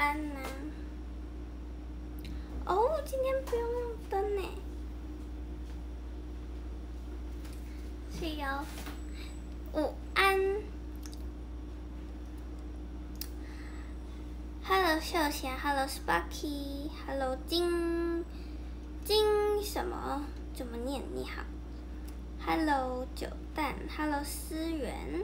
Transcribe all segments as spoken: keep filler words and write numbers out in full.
安呢、啊。哦，今天不用用灯呢。是哟，午安。Hello 秀贤 ，Hello Sparky，Hello 金金什么？怎么念？你好。Hello 九蛋 ，Hello 思源。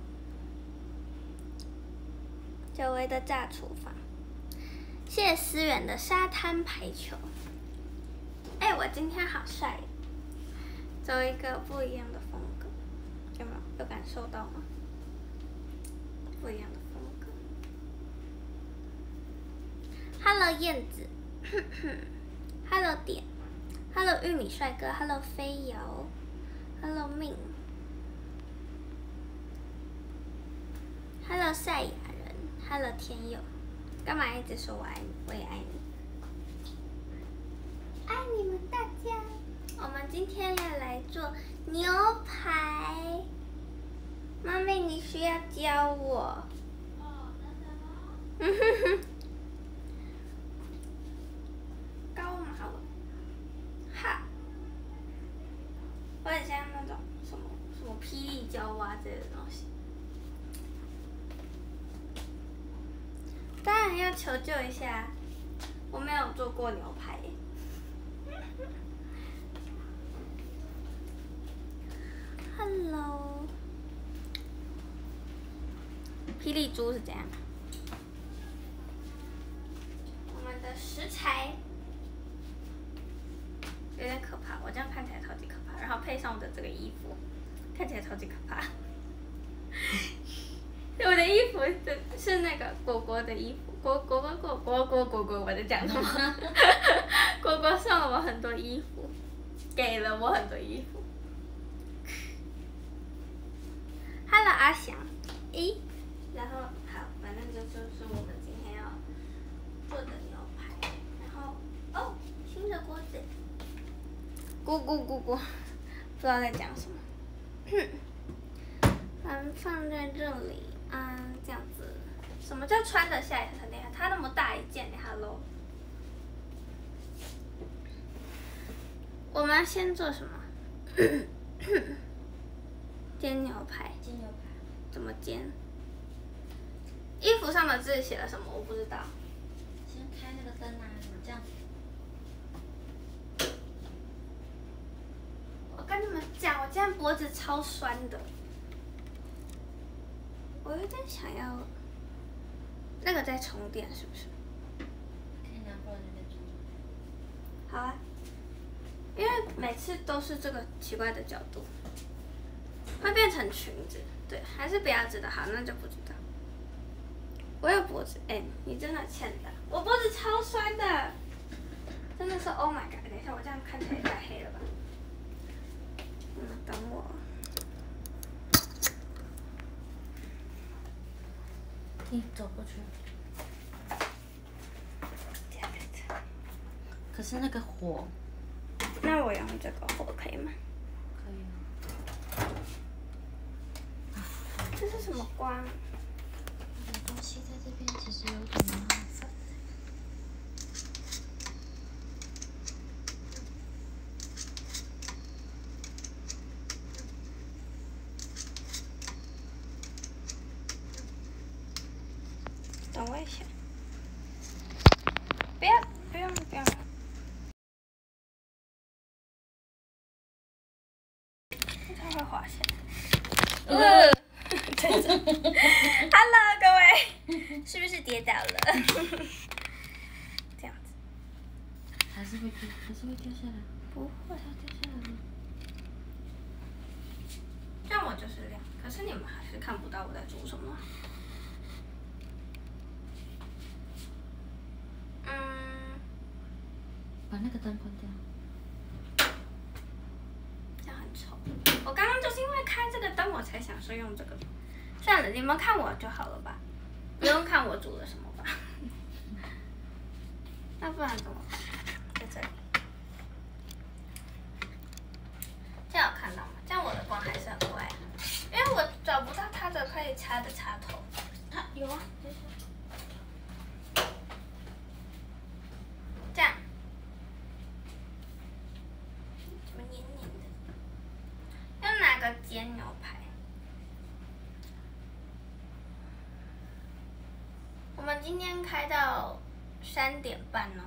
久违的炸厨房，谢谢思源的沙滩排球。哎、欸，我今天好帅，走一个不一样的风格，有没有？有感受到吗？不一样的风格。Hello 燕子，Hello 点 ，Hello 玉米帅哥 ，Hello 飞瑶 ，Hello 命 ，Hello 赛亚人 ，Hello 天佑，干嘛一直说我爱你？我也爱你，爱你们大家。我们今天要来做牛排，妈咪你需要教我。哦，真的吗？嗯哼哼。高马尾，哈！我很像那种什么什么霹雳娇娃之类的东西。当然要求救一下，我没有做过牛排耶。Hello， 霹雳猪是怎样？我们的食材有点可怕，我这样看起来超级可怕，然后配上我的这个衣服，看起来超级可怕。我的衣服是那个果果的衣服，果果果果果果果果，我在讲什么？果果送了我很多衣服，给了我很多衣服。Hello 阿翔，咦，然后好，反正这就是我们今天要做的牛排，然后哦，新的锅子，咕咕咕咕，不知道在讲什么。嗯，放在这里，嗯，这样子。什么叫穿得下也很厉害？它那么大一件，你 Hello。我们要先做什么？煎牛排。 煎牛排。 怎么煎？衣服上的字写了什么？我不知道。 先开那个灯啊，这样。 我跟你们讲，我今天脖子超酸的。我有点想要那个在充电，是不是？ 可以拿过来那边充。 好啊。因为每次都是这个奇怪的角度，会变成裙子。对，还是不要知道。好，那就不知道。我有脖子，哎、欸，你真的欠的。我脖子超酸的，真的是 Oh my god！ 等一下，我这样看起来太黑了吧？嗯，等我。 你走过去。可是那个火。 那我用这个火可以吗？ 可以啊。 这是什么光？ 有东西在这边，其实有点麻烦。 等我一下。不要，不用，不用。它会滑下来。呃，真的。Hello， 各位，是不是跌倒了？这样子。 还是会掉，还是会掉下来。 不会， 它掉下来了。 这样我就是亮，可是你们还是看不到我在做什么。嗯。 把那个灯关掉。 这样很丑。我刚刚就是因为开这个灯，我才想说用这个。算了，你们看我就好了吧，不用看我煮了什么吧。那不然怎么办？在这里。这样有看到吗？这样我的光还是很怪，因为我找不到它的可以插的插头。它有啊，就是。 们今天开到三点半哦，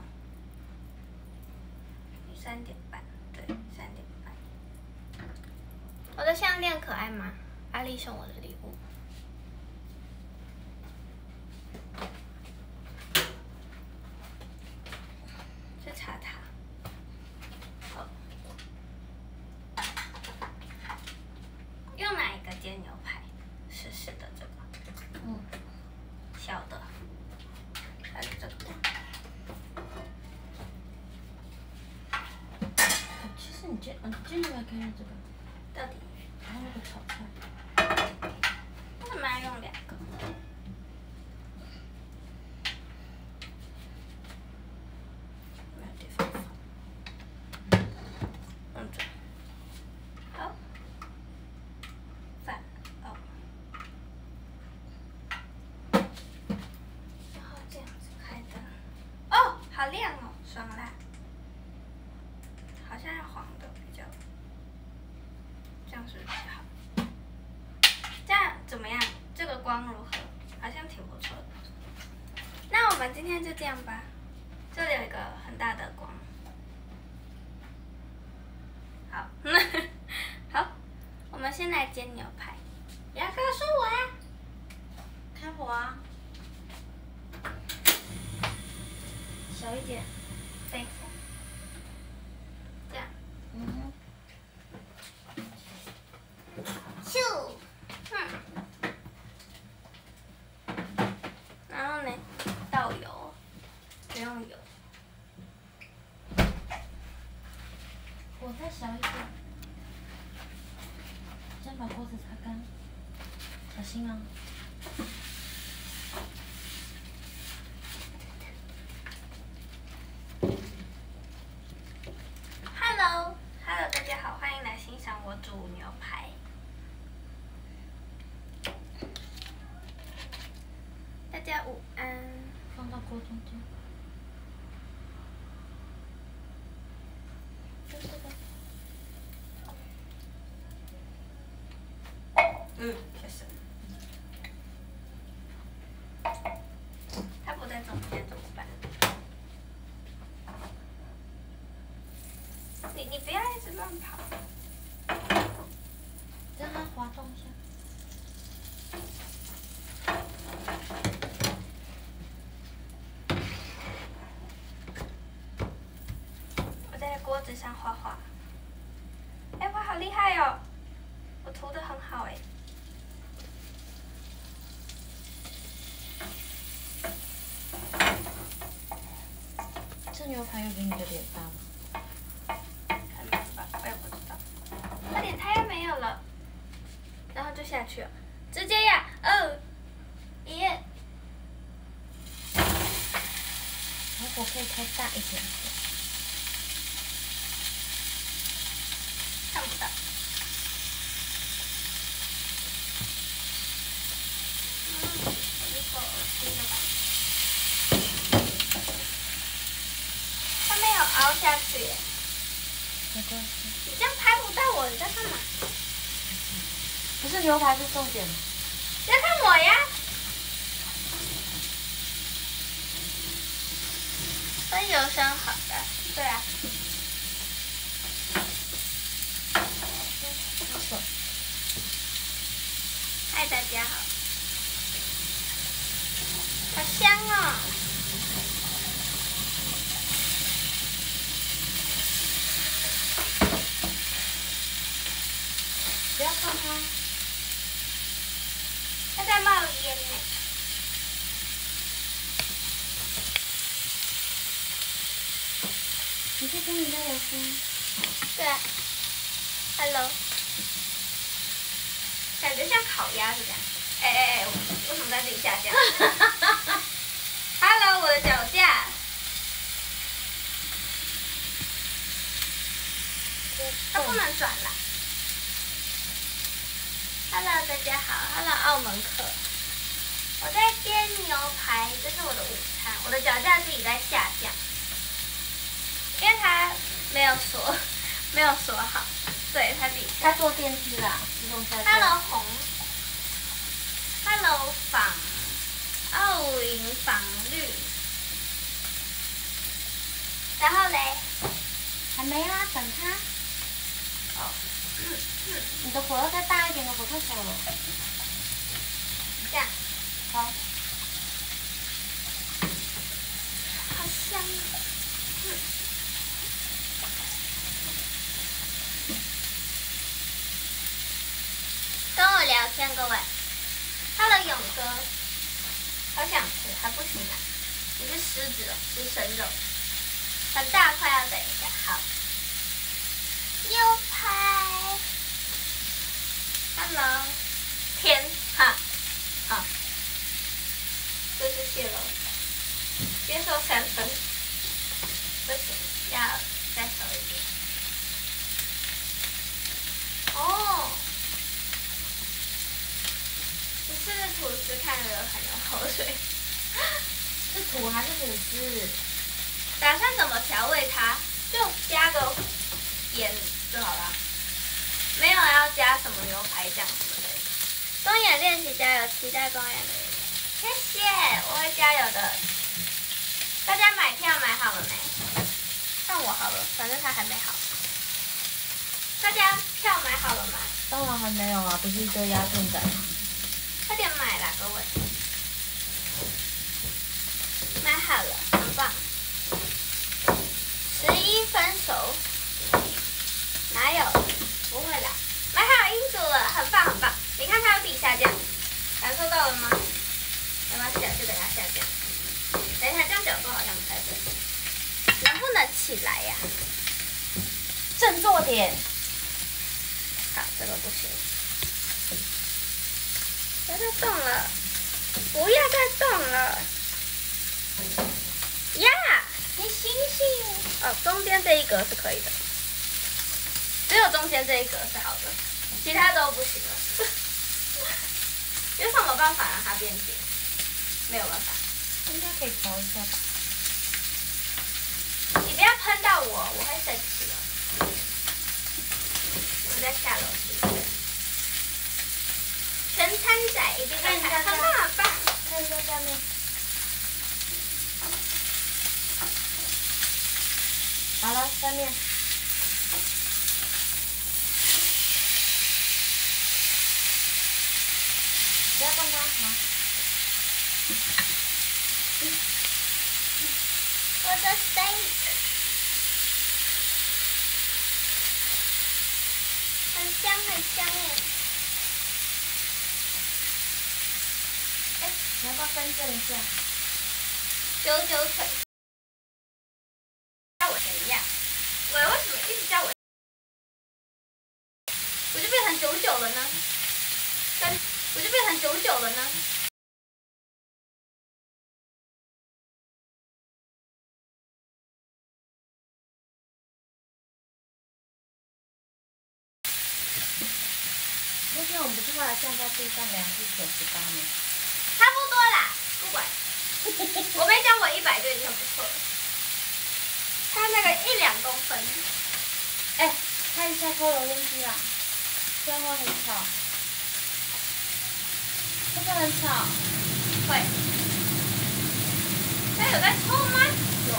三点半，对，三点半。我的项链可爱吗？阿丽送我的礼物。是茶塔。好。用哪一个煎牛排？湿湿的这个。 嗯。 小的。还是这个？ 其实你煎，嗯，煎牛排可以用这个。 到底？ 然后那个炒菜。 为什么要用两个？没有地方放。用这。好。饭哦。然后这样子开灯。哦，好亮哦，爽啦！好像要黄的比较。这样是不是比较好？这样怎么样？这个光如何？好像挺不错的。那我们今天就这样吧。这里有一个很大的光。好，好，我们先来煎牛排。不要告诉我呀！ 开火啊！小一点。 废话。这样。 嗯哼。 咻，嗯，然后呢，倒油，不用油， 火再小一点，先把锅子擦干，小心啊。 Hello，Hello， 大家好，欢迎来欣赏我煮牛排。大家午安。 放到锅中间。就这个。 嗯，确实。它不在中间怎么办？你你不要一直乱跑。 让它滑动一下。 我在锅子上画画。哎，我好厉害哦！我涂得很好哎。 这牛排有比你的脸大吗？ 可能吧，我也不知道。它脸太阳没有了，然后就下去了，直接呀，哦，耶！ 然后火可以开大一点点。 看不到。嗯，有一口恶心的吧？它没有凹下去耶。 没关系。 你这样拍不到我，你在干嘛？ 不是牛排是重点。 你在看我呀？分油声好的，对啊。 好爽。 嗨，大家好。好香哦。 不要放它。 它在冒烟呢。 你在跟人家聊天？ 对啊。Hello。感觉像烤鸭是这样。哎哎哎，为什么在自己下降？Hello， 我的脚架。它不能转啦。Hello， 大家好 ，Hello， 澳门客。我在煎牛排，这是我的午餐。我的脚架自己在下降，因为它没有锁，没有锁好，对，它自己。 它坐电梯啦，自动下降。 Hello， 红。Hello， 仿。奥运仿没啊，等它。 哦， 你的火要再大一点的火太小了。 这样。 好。 好香啊！嗯。跟我聊天，各位。Hello，勇哥，好想吃，还不行啊！你是狮子哦，吃生肉，很大块，要等一下。好，牛排。Hello， 天哈，好，这是蟹肉，接受三分，不行，要再少一点。哦。你吃的吐司看着很有口水， 是土还是吐司？ 打算怎么调味它？就加个盐就好了，没有要加什么牛排酱什么的。公演练习加油，期待公演的演练。谢谢，我会加油的。大家买票买好了没？换我好了，反正他还没好。大家票买好了吗？ 当然还没有啊，不是一堆压线仔吗？ 快点买啦，各位！买好了，很棒。十一分熟，哪有？不会啦，买好音组了，很棒很棒。你看它有底下降，感受到了吗？没关系，就等它下降。等一下，这样角度好像不太对，能不能起来呀、啊？ 振作点。 好，这个不行。不要再动了，不要再动了，呀！你醒醒！哦，中间这一格是可以的，只有中间这一格是好的，其他都不行了。有什么办法让它变紧？没有办法。 应该可以调一下吧。 你不要喷到我，我会生气哦。我在下楼去。全餐仔一定要看，很棒很棒。 看一下下面。好了，下面。不要动它，好。 我的 steak 很香很香哎。 你要不要更正一下？ 九九腿，叫我怎样？喂，为什么一直叫我？我就变成九九了呢？跟我就变成九九了呢？ 那天我们不是后来站在地上量是九十八吗？ 差不多啦，不管。我没讲我一百就已经很不错了。他那个一两公分。 哎、欸，看一下抽油烟机啦，这样会很吵。会不会很吵？ 会。他有在抽吗？有。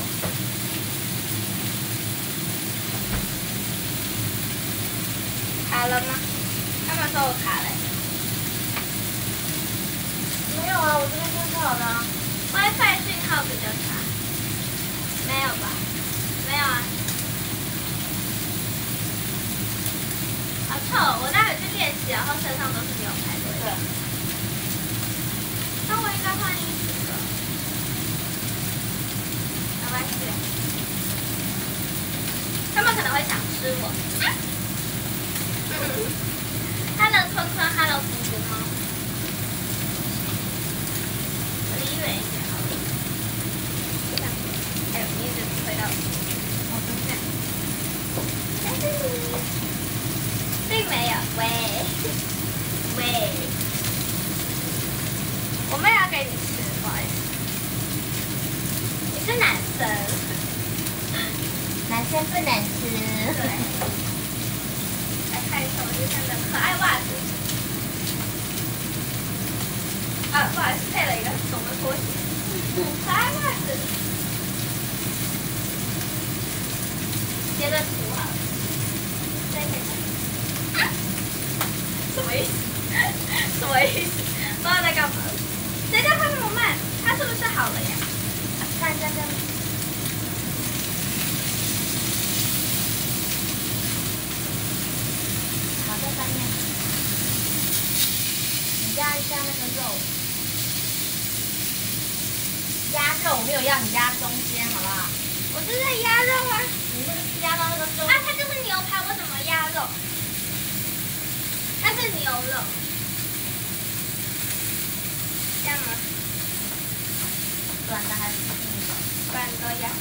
卡了吗？他们说我卡了。 没有啊，我这边看好的、啊。 WiFi 信号比较差。没有吧？没有啊。好臭！我待会去练习，然后身上都是牛排味。 对。 那我应该换衣服了。没关系。他们可能会想吃我。啊、Hello 坤坤 ，Hello 福福猫。离远一点好了。这样。还有，你一直推到。哦，这样。但是你，并没有，喂，喂，我没有要给你吃，不好意思。你是男生， 男生不能吃。 对。来看一下我今天的可爱袜子。啊，不好意思，配了一个很怂的拖鞋。可爱袜子。截个图一下这样。好，在上面。你压一下那个肉。压肉，我没有要你压中间，好不好？ 我是在压肉啊。 你那个是压到那个中。 啊，它就是牛排，我怎么压肉？它是牛肉。这样吗？ 软的还是硬的？ 软的呀。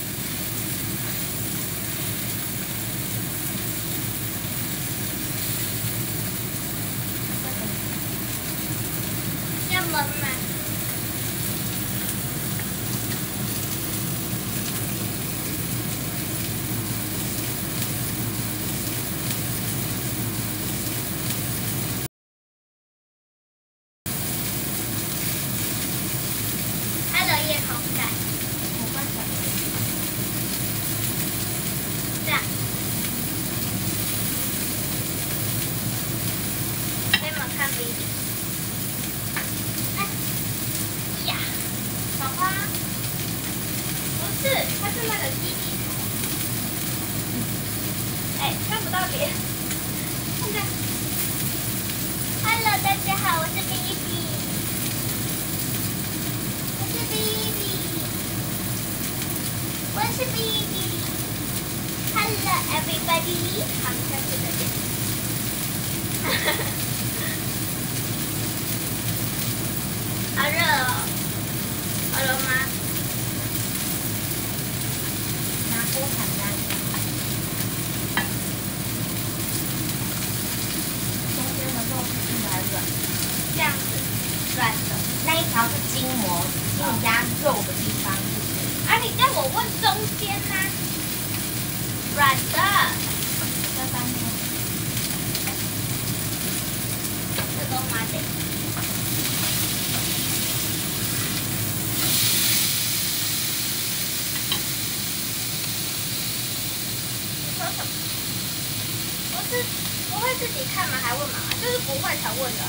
要焖吗？哎，看不到脸。看看 ，Hello， 大家好，我是 Baby， 我是 Baby， 我是 Baby。Hello everybody， 好，下次再见。哈哈，好热哦，好热吗？ 拿锅铲压一下。 这样子，软的， 那一条是筋膜，是你压肉的地方，就是。 啊，你叫我问中间呐、啊？软的， 这上面。 这都麻的。你说什么？我是不会自己看吗？还问妈妈？就是不会才问的。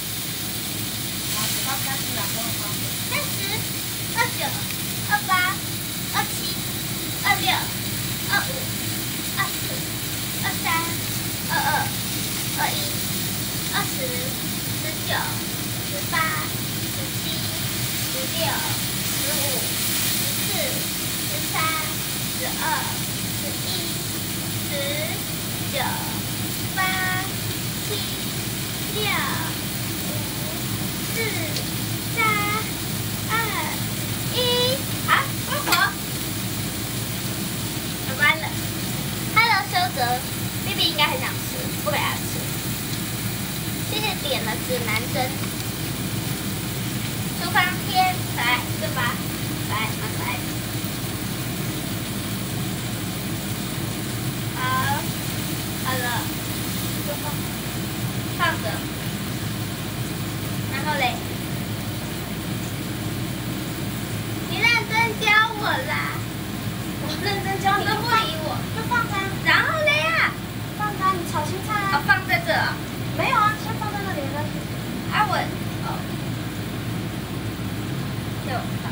好，三十两分钟。 三十、二九、二八、二七、二六、二五、二四、二三、二二、二一、二十、十九、十八、十七、十六、十五、十四、十三、十二、十一、十、九、八、七、六、五、四、三、二、一，好，关火。我关了。Hello， 修哲 ，B B 应该很想吃，不给他吃。谢谢点了指南针。厨房贴可爱，对吧？可爱，蛮可爱的。好，好了，就放放着。然后嘞，你认真教我啦！ 我认真教你， 都不理我， 就放开。 然后嘞呀， 放开，你炒青菜啊？ 哦，放在这啊？ 没有啊，先放在那里再去。 啊我，哦，就好。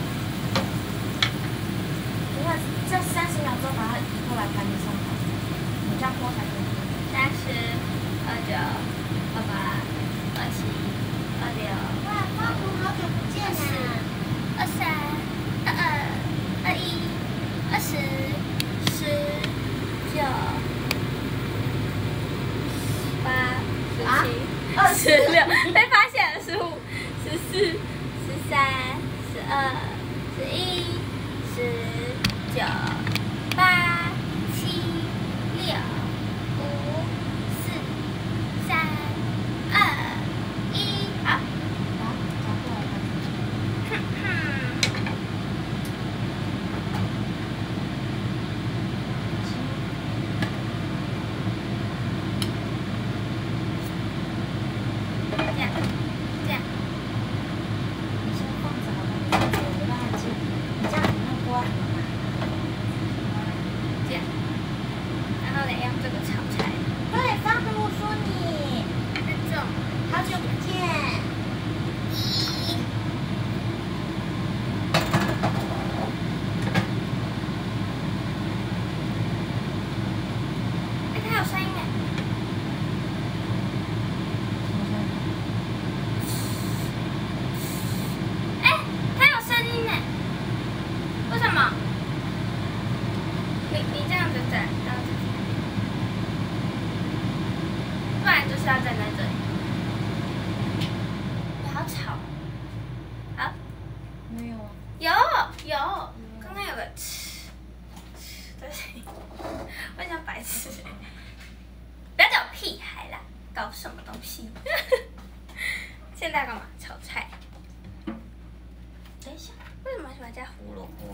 你看，这三十秒之后把它移过来盘子上盘，你这样锅才可以。 三十、二九、二八、二七、二六。 哇，妈妈好久不见啦！ 二三、二二、二一、二十、十、九、八、十七、二十六，被发现了，十五、十四、十三、十二、十一、十、九、八、七、六、五、四、三、二、一，好。 好，拿过来盘子上。 哼哼。这样，这样， 你先放着好了，我没办法接。你这样子那锅很麻。 有个吃吃的声音，我想白痴。不要叫我屁孩啦，搞什么东西？现在干嘛？炒菜。 等一下， 为什么喜欢加胡萝卜？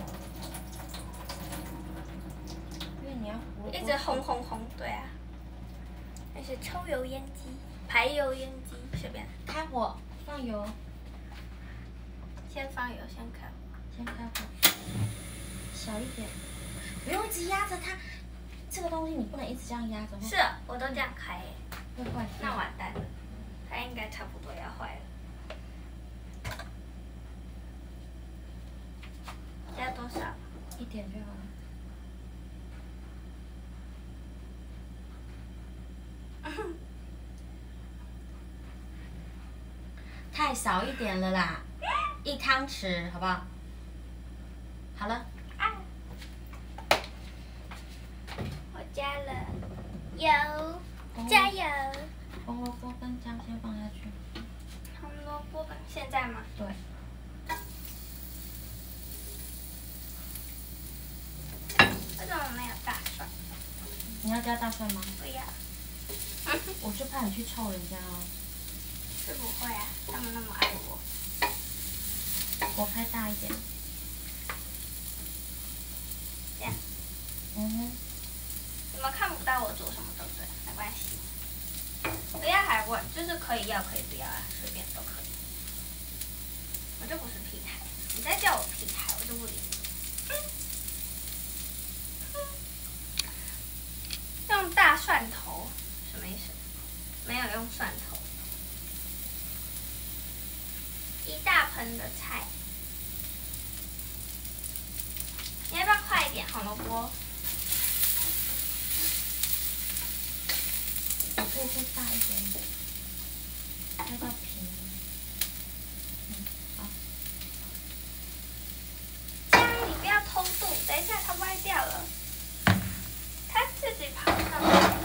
因为你要胡萝卜。 一直轰轰轰，对啊。那是抽油烟机、排油烟机，随便。 开火，放油。 先放油，先开火。 先开火，小一点，不用一直压着它。这个东西你不能一直这样压着。 是啊，我都这样开耶。 会坏。 那完蛋了，它应该差不多要坏了。加多少？ 一点就好了。太少一点了啦，一汤匙，好不好？好了。 我加了油，加油。 红萝卜跟姜先放下去。 红萝卜跟现在吗？ 对。 为什么没有大蒜？ 你要加大蒜吗？ 不要。 我就怕你去臭人家哦。 是不会啊，他们那么爱我。 我开大一点。 这样。 嗯。 你们看不到我做什么，对不对？没关系。不要还问，就是可以要可以不要啊，随便都可以。我就不是屁孩，你再叫我屁孩，我就不理你。用大蒜头什么意思？没有用蒜头。一大盆的菜，你要不要快一点？红萝卜。 我可以再大一点点，开到平。嗯，好。 姜，你不要偷渡，等一下它歪掉了。它自己跑上来，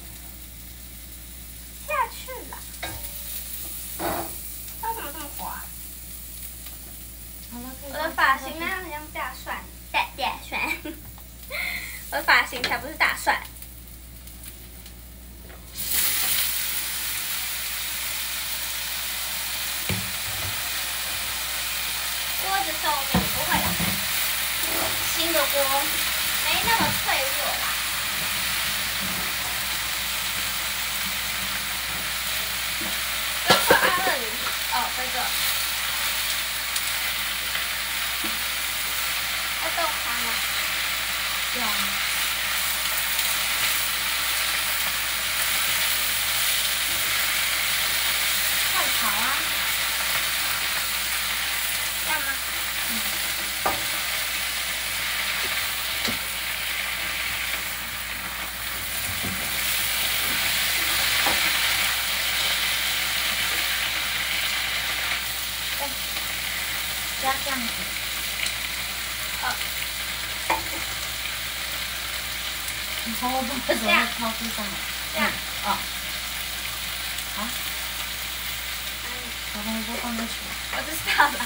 下去了。它怎么这么滑？ 好了，可以。 我的发型呢，很像大蒜，大大蒜。我的发型才不是大蒜。锅子寿命不会啦，新的锅没那么脆弱啦。有可爱乐你哦，这个要动它吗？ 对啊。快炒啊！ 这样吗？ 嗯。对，加这样子。 哦。 你红萝卜为什么会抛出上来？ 这样。 哦。好。把红萝卜放进去。 我知道了。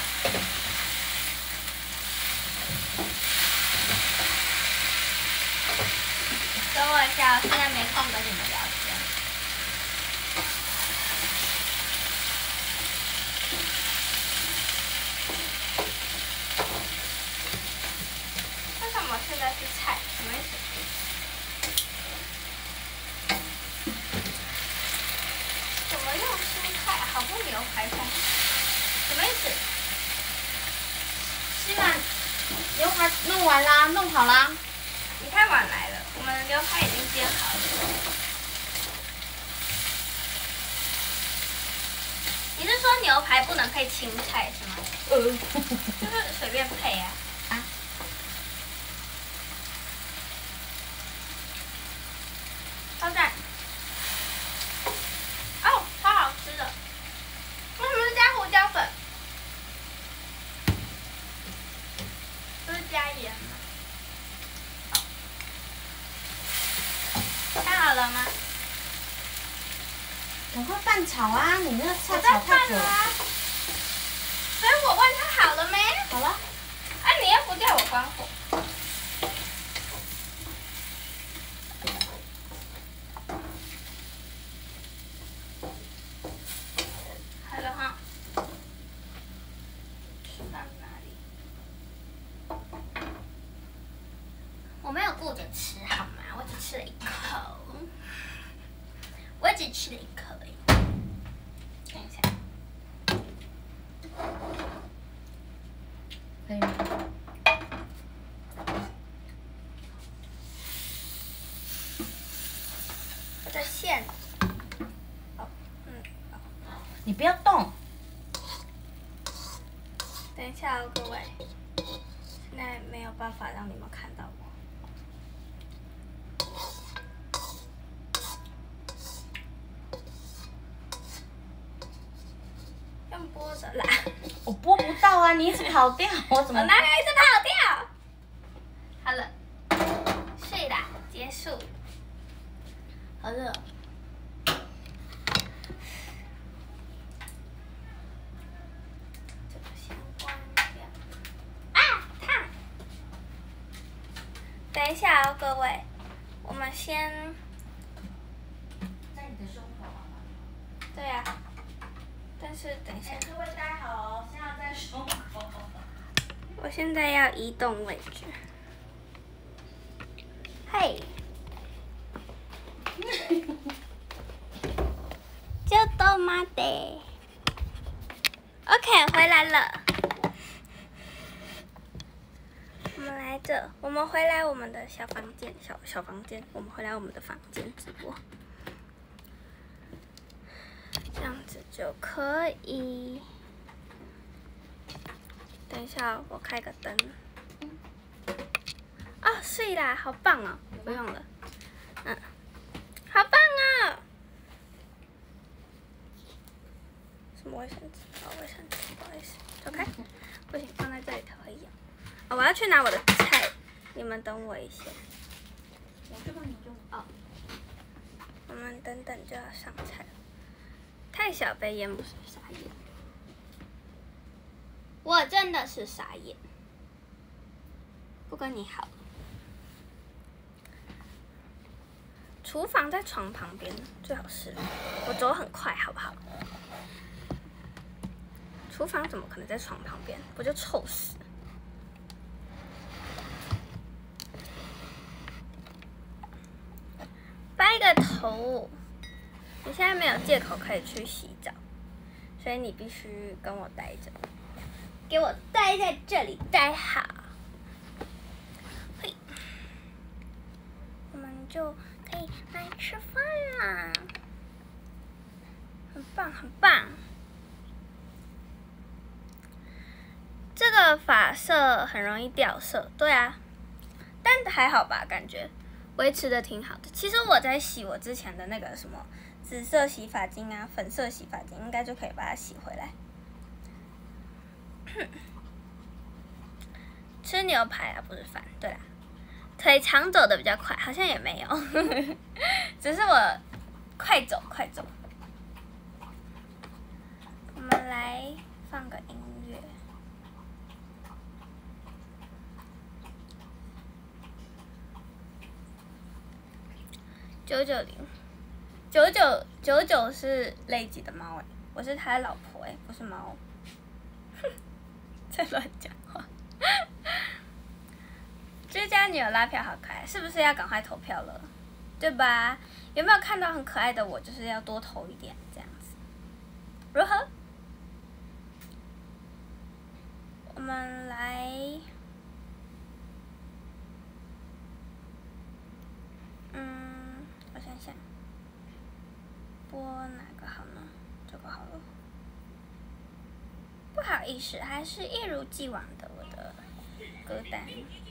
等我一下，我现在没空跟你们聊天。为什么现在是菜？什么意思？怎么用蔬菜？好不牛排餐？什么意思？ 西兰牛排弄完啦，弄好啦。 你太晚来了，我们的牛排已经煎好了。你是说牛排不能配青菜是吗？ 呃。 就是随便配啊。 啊。 超赞。哦，超好吃的。为什么是加胡椒粉？不是加盐吗？看好了吗？ 赶快拌炒啊！你那个菜我在炒太久拌了啊。所以我问他好了没？ 好了。 啊，你又不叫我关火。 到哪里？我没有顾着吃好吗？我只吃了一口，我只吃了一口而已。等一下， 可以吗？ 我的线，哦，嗯， 你不要动。 等一下哦，各位，现在没有办法让你们看到我。用拨的啦。 我拨不到啊，你一直跑掉，我怎么？ 我哪有一直跑掉？好了，睡啦，结束。好热哦。这个先关掉。啊，烫！等一下哦，各位，我们先。 在你的胸口啊。 对呀、啊。但是等一下。 各位待好，现在在胸口。 我现在要移动位置。嘿。就多妈的。OK， 回来了。我们来这，我们回来我们的小房间，小小房间，我们回来我们的房间直播。这样子就可以。等一下，我开个灯。啊、哦，睡啦，好棒哦！不用了，嗯，好棒哦！什么卫生纸？哦，卫生纸，不好意思，走开。不行，放在这里可以。哦，我要去拿我的菜，你们等我一下。 我去帮你用。 哦，我们等等就要上菜了。太小杯烟不是傻眼，我真的是傻眼。不跟你好了。厨房在床旁边，最好是我走很快，好不好？厨房怎么可能在床旁边？不就臭死！掰个头！你现在没有借口可以去洗澡，所以你必须跟我待着，给我待在这里待好。嘿，我们就可以来吃饭啦，很棒很棒。这个发色很容易掉色，对啊，但还好吧，感觉维持的挺好的。其实我在洗我之前的那个什么紫色洗发精啊、粉色洗发精，应该就可以把它洗回来。吃牛排啊，不是饭，对啦。腿长走的比较快，好像也没有，只是我快走快走。我们来放个音乐。九九零，九九九九是类吉的猫哎，我是他的老婆哎，不是猫。哼，在乱讲话。居家女友拉票好可爱，是不是要赶快投票了？对吧？有没有看到很可爱的我？就是要多投一点这样子，如何？我们来。嗯，我想想，播哪个好呢？这个好了。不好意思，还是一如既往的我的歌单。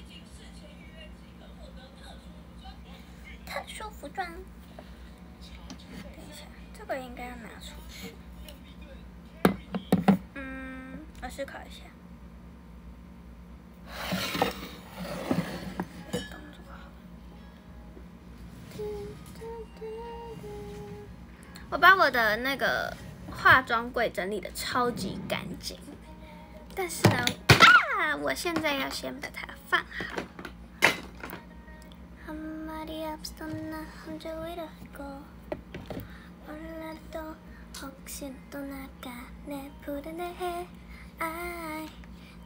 特殊服装。等一下，这个应该要拿出去。嗯，我思考一下。我把我的那个化妆柜整理的超级干净，但是呢，啊，我现在要先把它放好。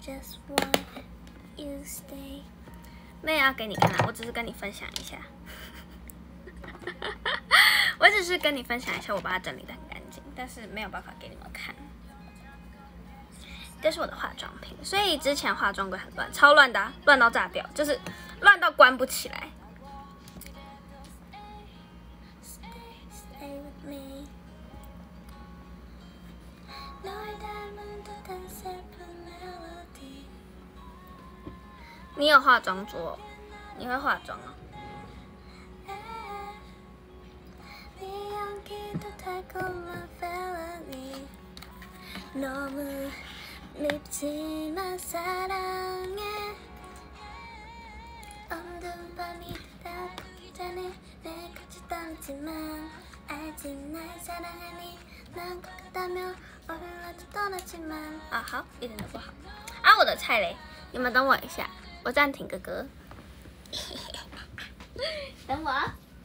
just want you stay。没有要给你看啊，我只是跟你分享一下。我只是跟你分享一下，我把它整理得很干净，但是没有办法给你们看。这是我的化妆品，所以之前化妆柜很乱，超乱的、啊，乱到炸掉，就是乱到关不起来。你有化妆桌？你会化妆啊？ 너무 밉지만 사랑해 어두운 밤이 다가오기 전에 내가 지떠났지만 알지 날 사랑하니 난 것 같다며 얼라도 떠났지만 啊好，一点都不好啊！我的菜嘞，你们等我一下，我暂停个歌，等我。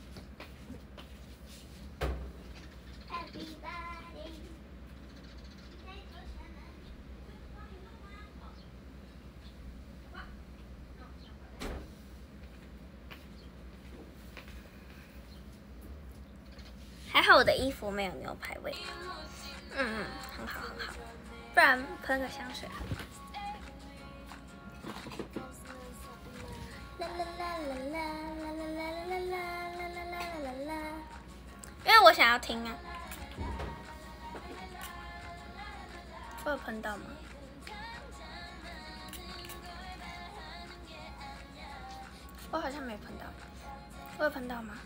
还好我的衣服没有牛排味，嗯嗯，很好很好，不然喷个香水好了。因为我想要听啊，我有喷到吗？我好像没喷到，我有喷到吗？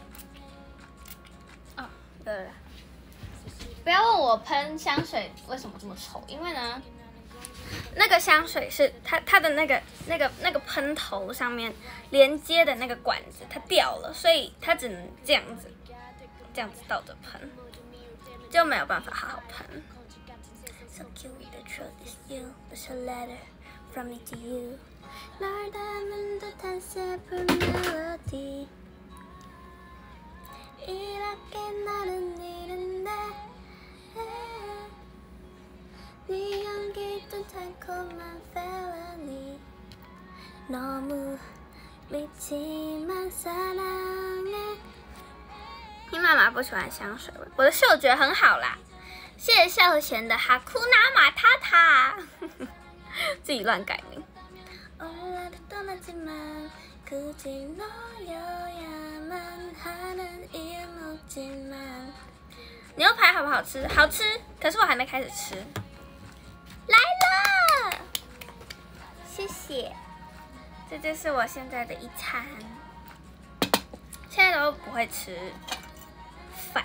对了，不要问我喷香水为什么这么臭，因为呢，那个香水是它它的那个那个那个喷头上面连接的那个管子它掉了，所以它只能这样子这样子倒着喷，就没有办法好好喷。So cute, the truth is you, there's a letter from me to you. 널 닮은 듯한 슬픈 멜로디. 이렇게 나는 이른데 네 향기도 달콤한 felony 너무 밉지만 사랑해 你妈妈不喜欢香水味，我的嗅觉很好啦。谢谢孝贤的哈库纳马塔塔，自己乱改名。牛排好不好吃？好吃，可是我还没开始吃。来了，谢谢。这就是我现在的一餐。现在都不会吃饭，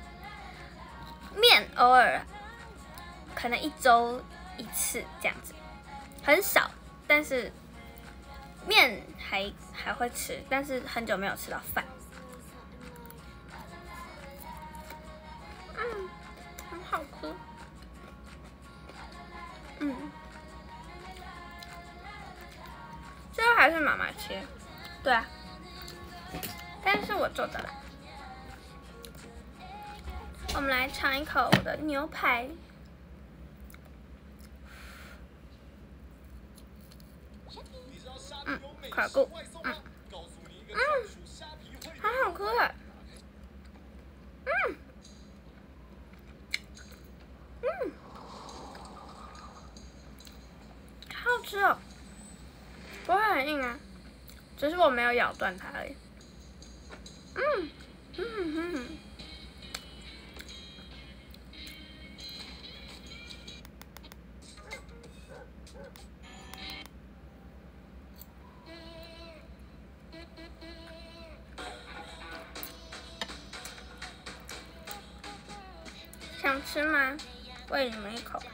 面偶尔，可能一周一次这样子，很少。但是面还还会吃，但是很久没有吃到饭。嗯，很好吃。嗯，最后还是妈妈切，对啊，但是我做的啦。我们来尝一口我的牛排。嗯，烤过，嗯，嗯，好好吃啊，嗯，嗯，好好吃哦，不会很硬啊，只是我没有咬断它而已。嗯，嗯哼哼。想吃吗？喂你们一口。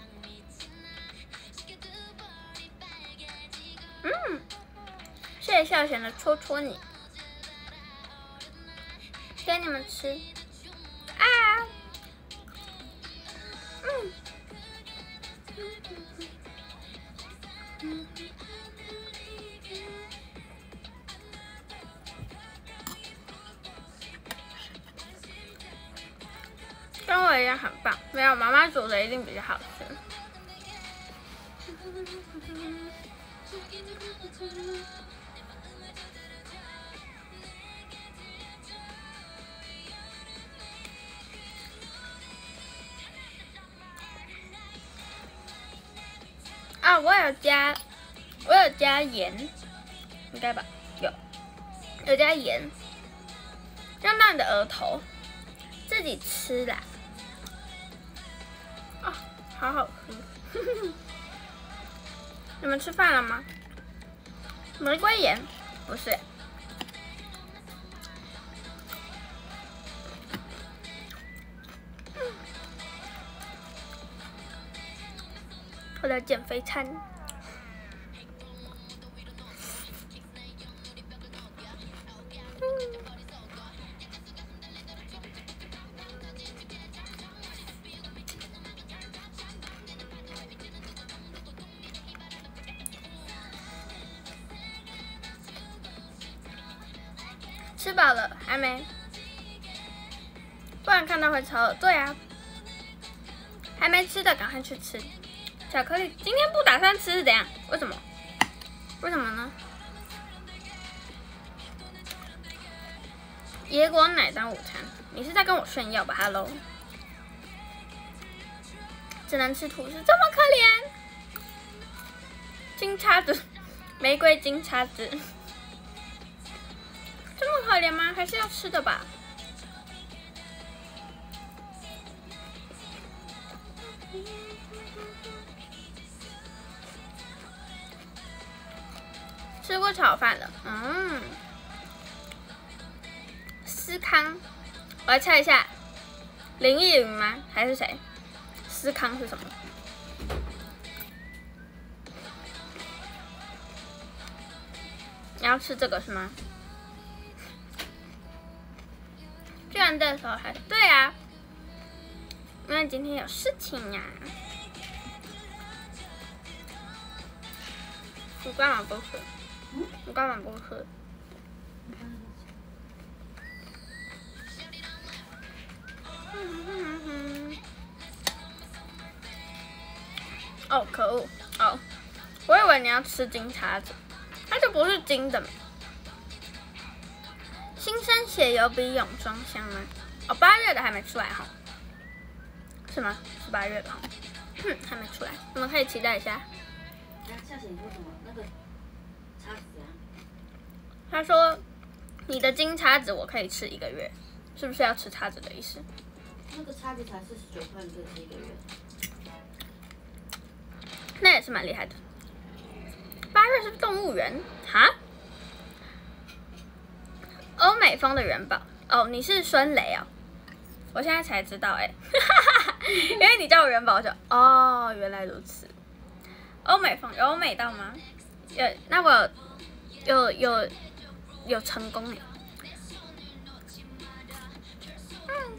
嗯，谢谢孝贤的戳戳你，给你们吃。啊，嗯，嗯，跟我一样很棒，没有妈妈煮的一定比较好吃。 啊，我有加，我有加盐，应该吧？有，有加盐，让到你的额头，自己吃啦。啊、哦，好好喝。你们吃饭了吗？玫瑰盐不是。我的减肥餐。吃饱了还没？不然看到会超饿。对啊，还没吃的赶快去吃。巧克力今天不打算吃是怎样？为什么？为什么呢？野果奶当午餐，你是在跟我炫耀吧 ？Hello， 只能吃吐司，这么可怜。金叉子，玫瑰金叉子，这么可怜吗？还是要吃的吧？吃过炒饭了，嗯，思康，我来猜一下，林忆云吗？还是谁？思康是什么？你要吃这个是吗？居然这时候还对啊，因为今天有事情呀、啊。你干嘛不喝？你干嘛不喝？哦，可恶！哦，我以为你要吃金叉子，它就不是金的。新生血有比泳装香吗？哦，八月的还没出来哈，是吗？是八月的哈，哼，还没出来，我们可以期待一下。 夏姐，你说什么？那个叉子啊？ 他说：“你的金叉子我可以吃一个月，是不是要吃叉子的意思？” 那个叉子才四十九块，你可以吃一个月。 那也是蛮厉害的。八月是动物园哈？欧美风的元宝哦，你是孙雷哦，我现在才知道哎、欸，因为你叫我元宝，我就哦，原来如此。欧美风有欧美到吗？有，那我有有有有成功哎。嗯，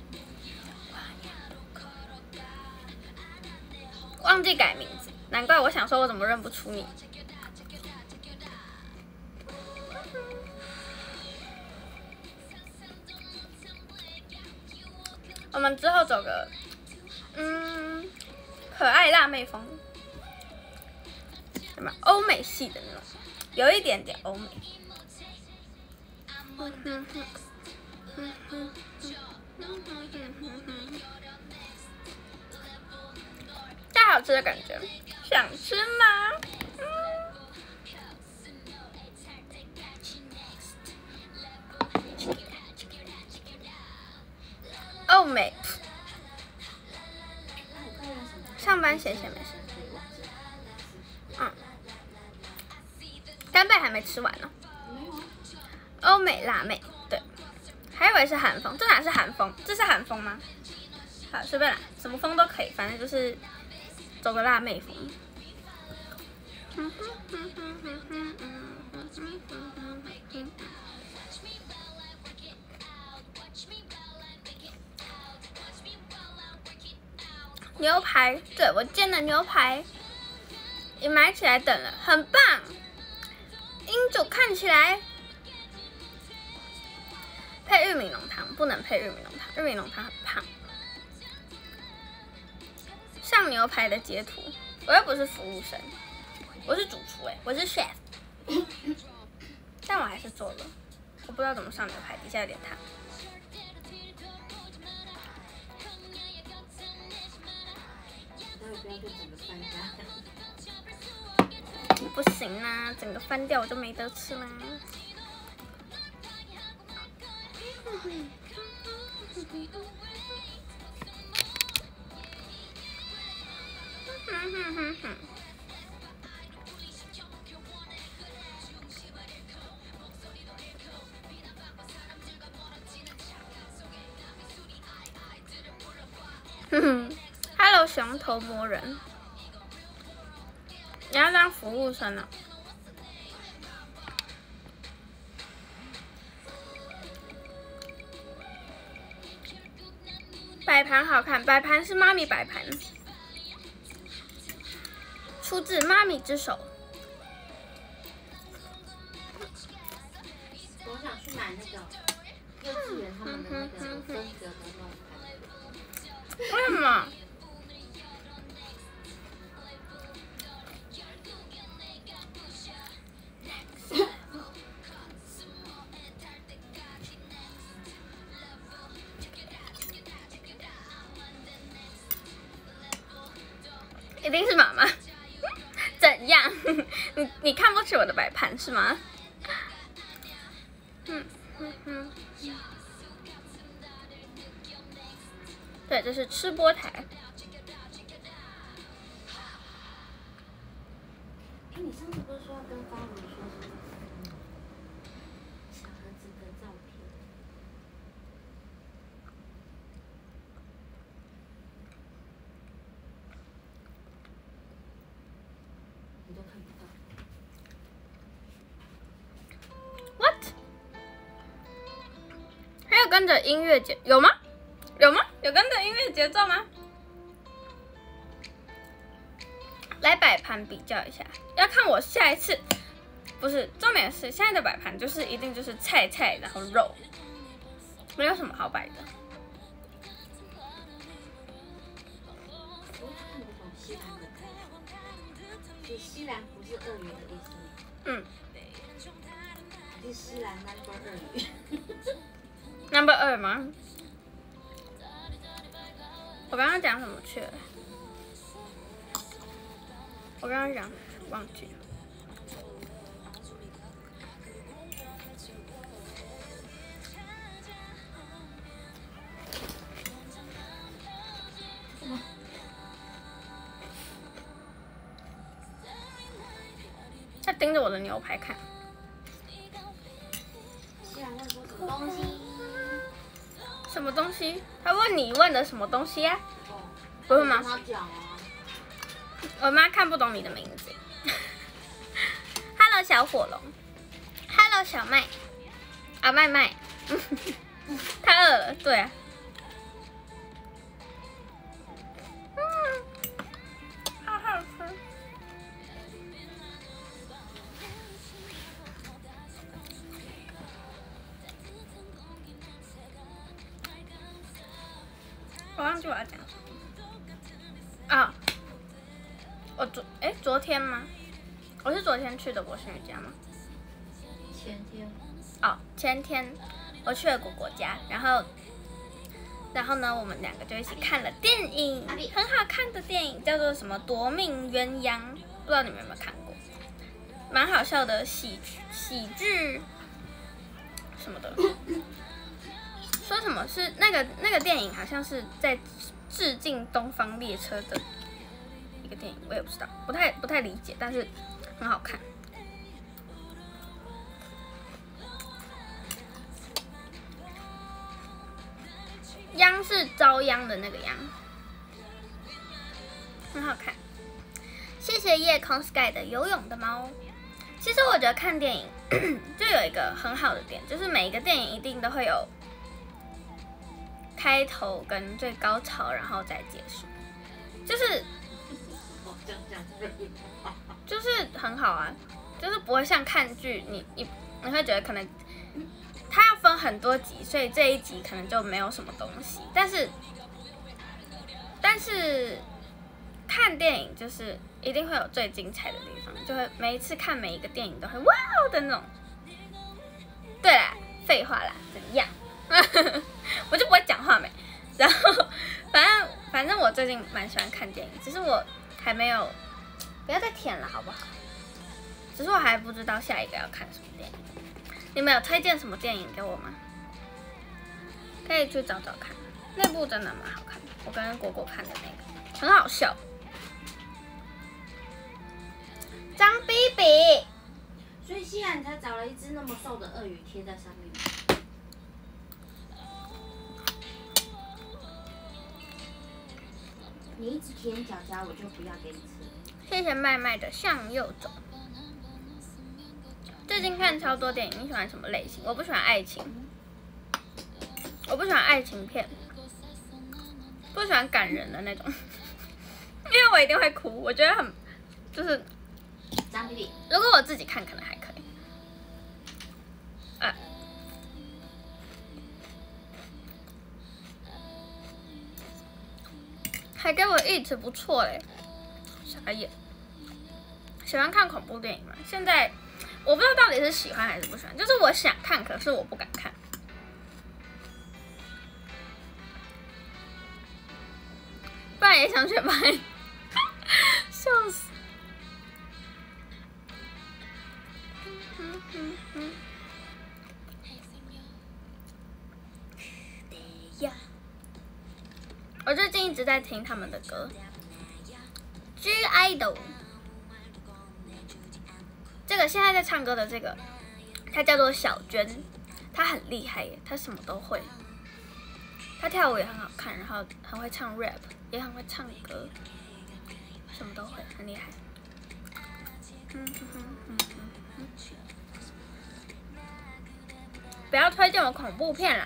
忘记改名字，难怪我想说我怎么认不出你。我们之后走个嗯可爱辣妹风。什么欧美系的那种，有一点点欧美。太好吃的感觉，想吃吗？欧美，上班闲闲没事。嗯。干贝还没吃完呢。欧美辣妹，对，还以为是韩风，这哪是韩风？这是韩风吗？好，随便啦，什么风都可以，反正就是走个辣妹风。牛排，对我煎的牛排也买起来等了，很棒。英主看起来配玉米浓汤，不能配玉米浓汤，玉米浓汤很胖。上牛排的截图， 我又不是服务生，我是主厨哎，我是 chef， 但我还是做了，我不知道怎么上牛排，底下有点烫。不行啦，整个翻掉我就没得吃啦。Hello， 熊头魔人，你要当服务生啊？摆盘好看，摆盘是妈咪摆盘，出自妈咪之手。 我想去买那个幼稚园他们的那个分格的那种盘。 为什么？一定是妈妈，怎样？你你看不起我的摆盘是吗？嗯嗯嗯。对，这是吃播台。 哎，你上次不是说要跟方如说什么？小盒子的照片。你都看不到。 What？ 还有跟着音乐节有吗？有吗？有跟着音乐节奏吗？来摆盘比较一下，要看我下一次。不是，重点是现在的摆盘就是一定就是菜菜，然后肉，没有什么好摆的。 我看不懂西兰的菜，就西兰不是鳄鱼的意思。 嗯。 是西兰 number 鳄鱼。 number 二吗？我刚刚讲什么去了？我刚刚讲忘记了。他盯着我的牛排看。 西兰问说什么东西？ 什么东西？他问你问的什么东西呀、啊？ 哦、 不是吗？ 他讲啊。 我妈看不懂你的名字。Hello 小火龙 ，Hello 小麦，啊麦麦，他饿了，对啊。嗯，好好吃。我忘记我要讲什么啊。我昨哎昨天吗？我是昨天去的国庆瑜伽吗？ 前天。 哦，前天我去了果果家，然后，然后呢，我们两个就一起看了电影，很好看的电影，叫做什么《夺命鸳鸯》，不知道你们有没有看过？蛮好笑的喜喜剧什么的。说什么是那个那个电影好像是在致敬东方列车的一个电影，我也不知道，不太不太理解，但是很好看。央是遭殃的那个殃，很好看。谢谢夜空 Sky 的游泳的猫。其实我觉得看电影就有一个很好的点，就是每一个电影一定都会有开头跟最高潮，然后再结束，就是就是很好啊，就是不会像看剧，你你你会觉得可能它要分很多集，所以这一集可能就没有什么东西，但是但是看电影就是一定会有最精彩的地方，就会每一次看每一个电影都会哇哦的那种。对啦，废话啦，怎样？我就不会讲话没。然后反正反正我最近蛮喜欢看电影，只是我还没有，不要再舔了好不好？只是我还不知道下一个要看什么电影。你们有推荐什么电影给我吗？可以去找找看，那部真的蛮好看的，我跟果果看的那个很好笑。张比比， 所以西安才找了一只那么瘦的鳄鱼贴在上面。你一直舔脚脚，我就不要给你吃。 谢谢麦麦的向右走。最近看超多电影，你喜欢什么类型？我不喜欢爱情，我不喜欢爱情片，不喜欢感人的那种，因为我一定会哭，我觉得很就是。 张比比， 如果我自己看可能还可以。啊。还给我一直不错嘞，傻眼。喜欢看恐怖电影吗？现在我不知道到底是喜欢还是不喜欢，就是我想看，可是我不敢看。不然也想选拍，笑死。嗯嗯嗯。呀。我最近一直在听他们的歌 ，G Idol。这个现在在唱歌的这个，她叫做小娟，她很厉害耶，她什么都会。她跳舞也很好看，然后很会唱 rap， 也很会唱歌，什么都会，很厉害。嗯哼哼哼哼。不要推荐我恐怖片啦。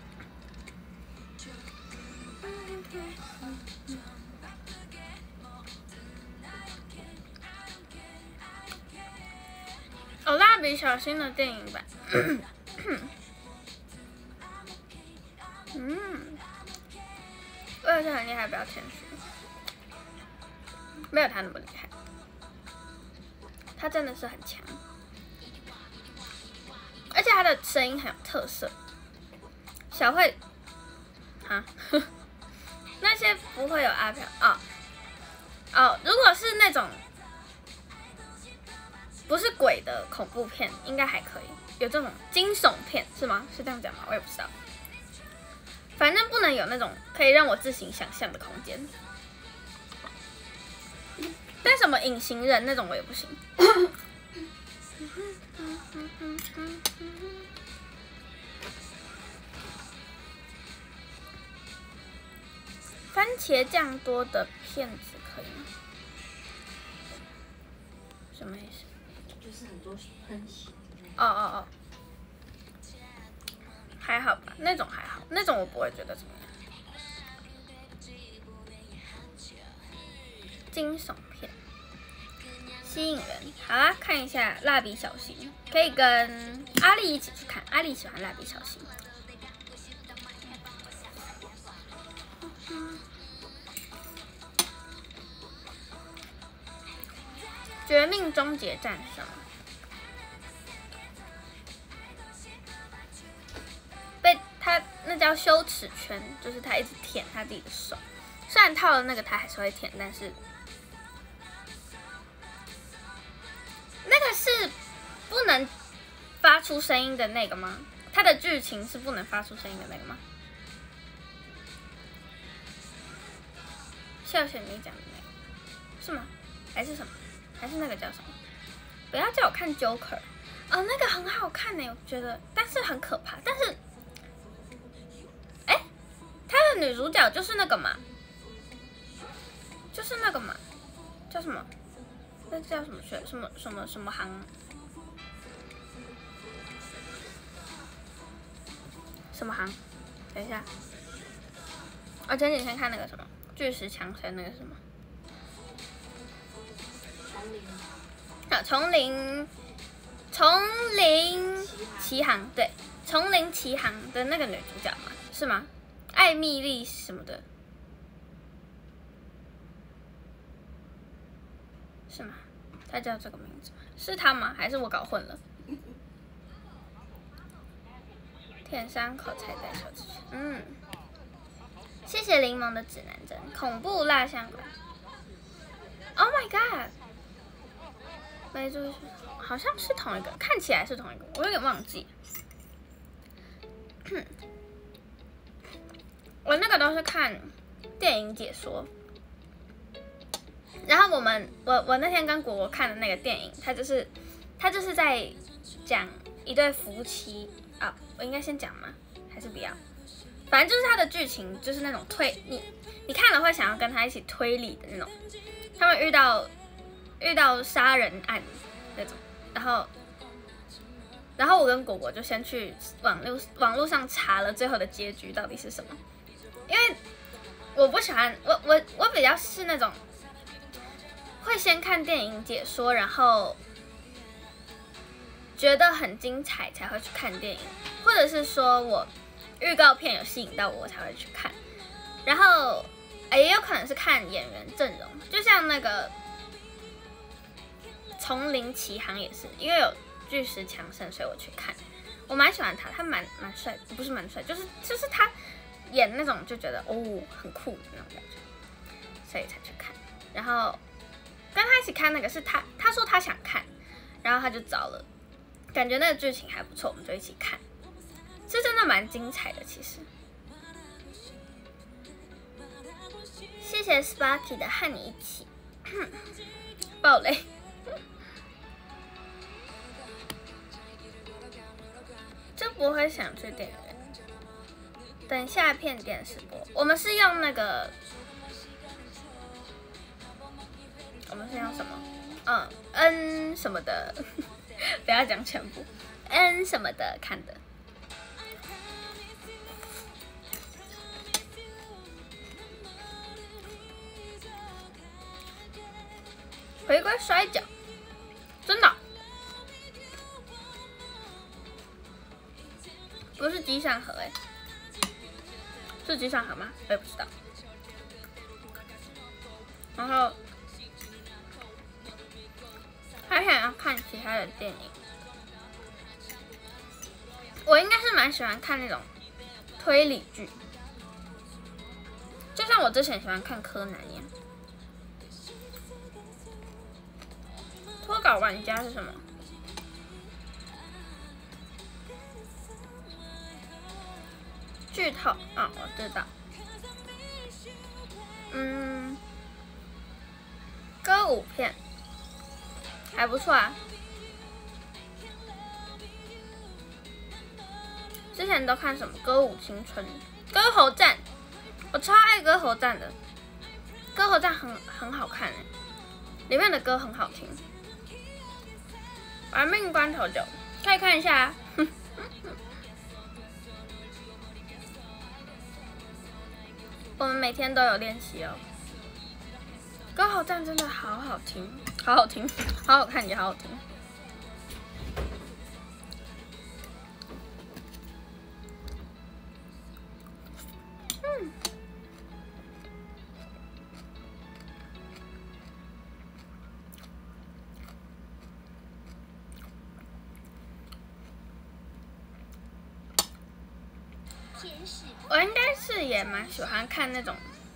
哦，蜡笔小新的电影版。嗯，我也是很厉害，不要谦虚。没有他那么厉害，他真的是很强，而且他的声音很有特色。小慧，啊，那些不会有阿飘哦哦，如果是那种不是鬼的恐怖片，应该还可以。有这种惊悚片是吗？是这样讲吗？我也不知道。反正不能有那种可以让我自行想象的空间。但什么隐形人那种我也不行。番茄酱多的片子可以吗？什么意思？ 就是很多喷血。 哦哦哦，还好吧，那种还好，那种我不会觉得怎么样。惊悚片，吸引人。好啦，看一下蜡笔小新，可以跟阿丽一起去看，阿丽喜欢蜡笔小新。绝命终结战什么？被他那叫羞耻圈，就是他一直舔他自己的手，虽然套了那个他还是会舔，但是那个是不能发出声音的那个吗？他的剧情是不能发出声音的那个吗？笑笑你讲的那个是吗？还是什么？还是那个叫什么？不要叫我看 Joker， 哦，那个很好看呢，我觉得，但是很可怕。但是，哎，他的女主角就是那个嘛，就是那个嘛，叫什么？那叫什么学什么什么什么行？什么行？等一下，我前几天看那个什么巨石强森那个什么。啊，丛林，丛林奇航，对，丛林奇航的那个女主角嘛，是吗？艾蜜莉什么的， 是吗？他叫这个名字吗？是他吗？还是我搞混了？舔伤口才在手之前，嗯。谢谢柠檬的指南针，恐怖蜡像馆。Oh my god！ 没注意，好像是同一个，看起来是同一个，我有点忘记。我那个都是看电影解说，然后我们我我那天跟果果看的那个电影，它就是它就是在讲一对夫妻啊，我应该先讲吗？还是不要？反正就是它的剧情就是那种推你你看了会想要跟他一起推理的那种，他们遇到遇到杀人案那种，然后然后我跟果果就先去网络网络上查了最后的结局到底是什么，因为我不喜欢我我我比较是那种会先看电影解说，然后觉得很精彩才会去看电影，或者是说我预告片有吸引到我，我才会去看。然后也有可能是看演员阵容，就像那个《丛林奇航》也是，因为有巨石强森，所以我去看。我蛮喜欢他，他蛮蛮帅，不是蛮帅，就是就是他演那种就觉得哦很酷的那种感觉，所以才去看。然后跟他一起看那个是他，他说他想看，然后他就找了，感觉那个剧情还不错，我们就一起看。这真的蛮精彩的，其实。谢谢 Sparky 的和你一起，爆雷。就不会想去电影院。等下片电视播，我们是用那个，我们是用什么？嗯 ，N 什么的，不要讲全部 ，N 什么的看的。回归摔跤，真的不是机上盒哎、欸，是机上盒吗？我也不知道。然后还想要看其他的电影，我应该是蛮喜欢看那种推理剧，就像我之前喜欢看柯南一样。脱稿玩家是什么？剧透啊、哦，我知道。嗯，歌舞片还不错啊。之前都看什么《歌舞青春》《歌喉战》，我超爱《歌喉战》的，《歌喉战》很很好看哎，里面的歌很好听。玩命关头九可以看一下啊。我们每天都有练习哦。歌喉战真的好好听，好好听，好好看也好好听。嗯。我应该是也蛮喜欢看那种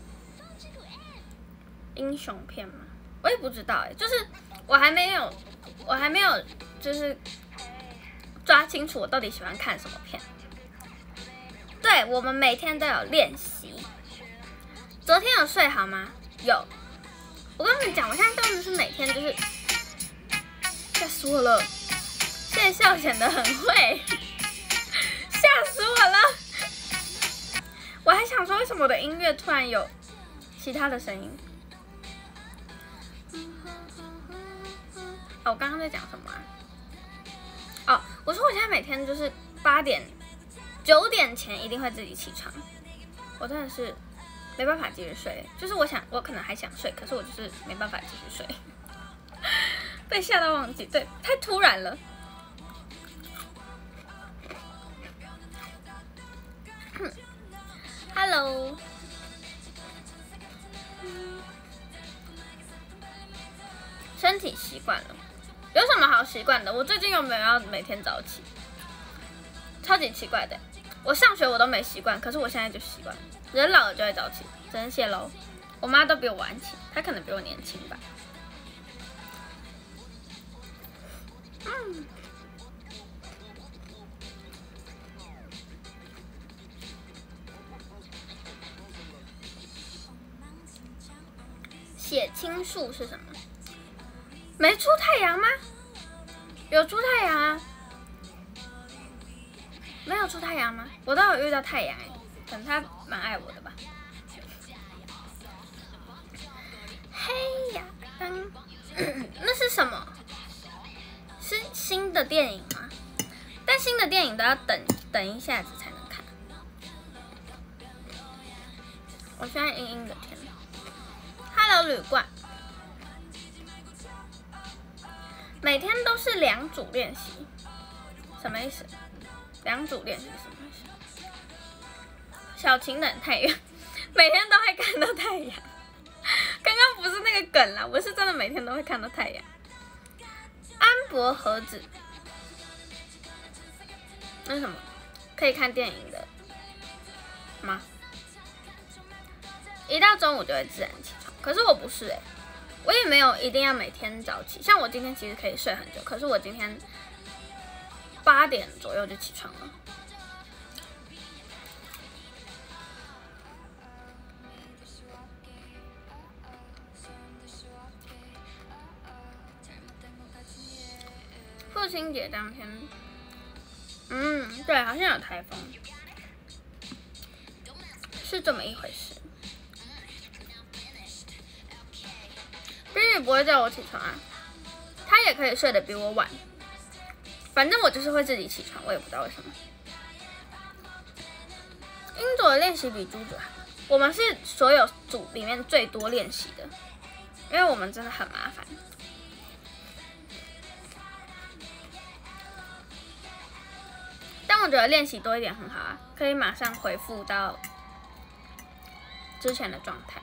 英雄片嘛，我也不知道哎，就是我还没有，我还没有就是抓清楚我到底喜欢看什么片。对，我们每天都有练习。昨天有睡好吗？有。我跟你们讲，我现在真的是每天就是吓死我了，谢笑显得很会，吓死我了。我还想说，为什么我的音乐突然有其他的声音？哦，我刚刚在讲什么啊？哦，我说我现在每天就是八点、九点前一定会自己起床。我真的是没办法继续睡，就是我想，我可能还想睡，可是我就是没办法继续睡，被吓到忘记，对，太突然了。Hello， 身体习惯了，有什么好习惯的？我最近又没有要每天早起，超级奇怪的。我上学我都没习惯，可是我现在就习惯了。人老了就会早起，真谢喽。我妈都比我晚起，她可能比我年轻吧。嗯。血清素是什么？没出太阳吗？有出太阳啊？没有出太阳吗？我倒有遇到太阳哎，可能他蛮爱我的吧。嘿呀，当，那是什么？是新的电影吗？但新的电影都要等等一下子才能看。我现在阴阴的天。Hello 旅馆，每天都是两组练习，什么意思？两组练习什么意思？小晴等太阳，每天都会看到太阳。刚刚不是那个梗啦，我是真的每天都会看到太阳。安博盒子，那是什么？可以看电影的吗？一到中午就会自然起床，可是我不是哎、欸，我也没有一定要每天早起。像我今天其实可以睡很久，可是我今天八点左右就起床了。父亲节当天，嗯，对，好像有台风，是这么一回事。Billy 不会叫我起床啊，他也可以睡得比我晚，反正我就是会自己起床，我也不知道为什么。英佐的练习比猪组好，我们是所有组里面最多练习的，因为我们真的很麻烦。但我觉得练习多一点很好啊，可以马上恢复到之前的状态。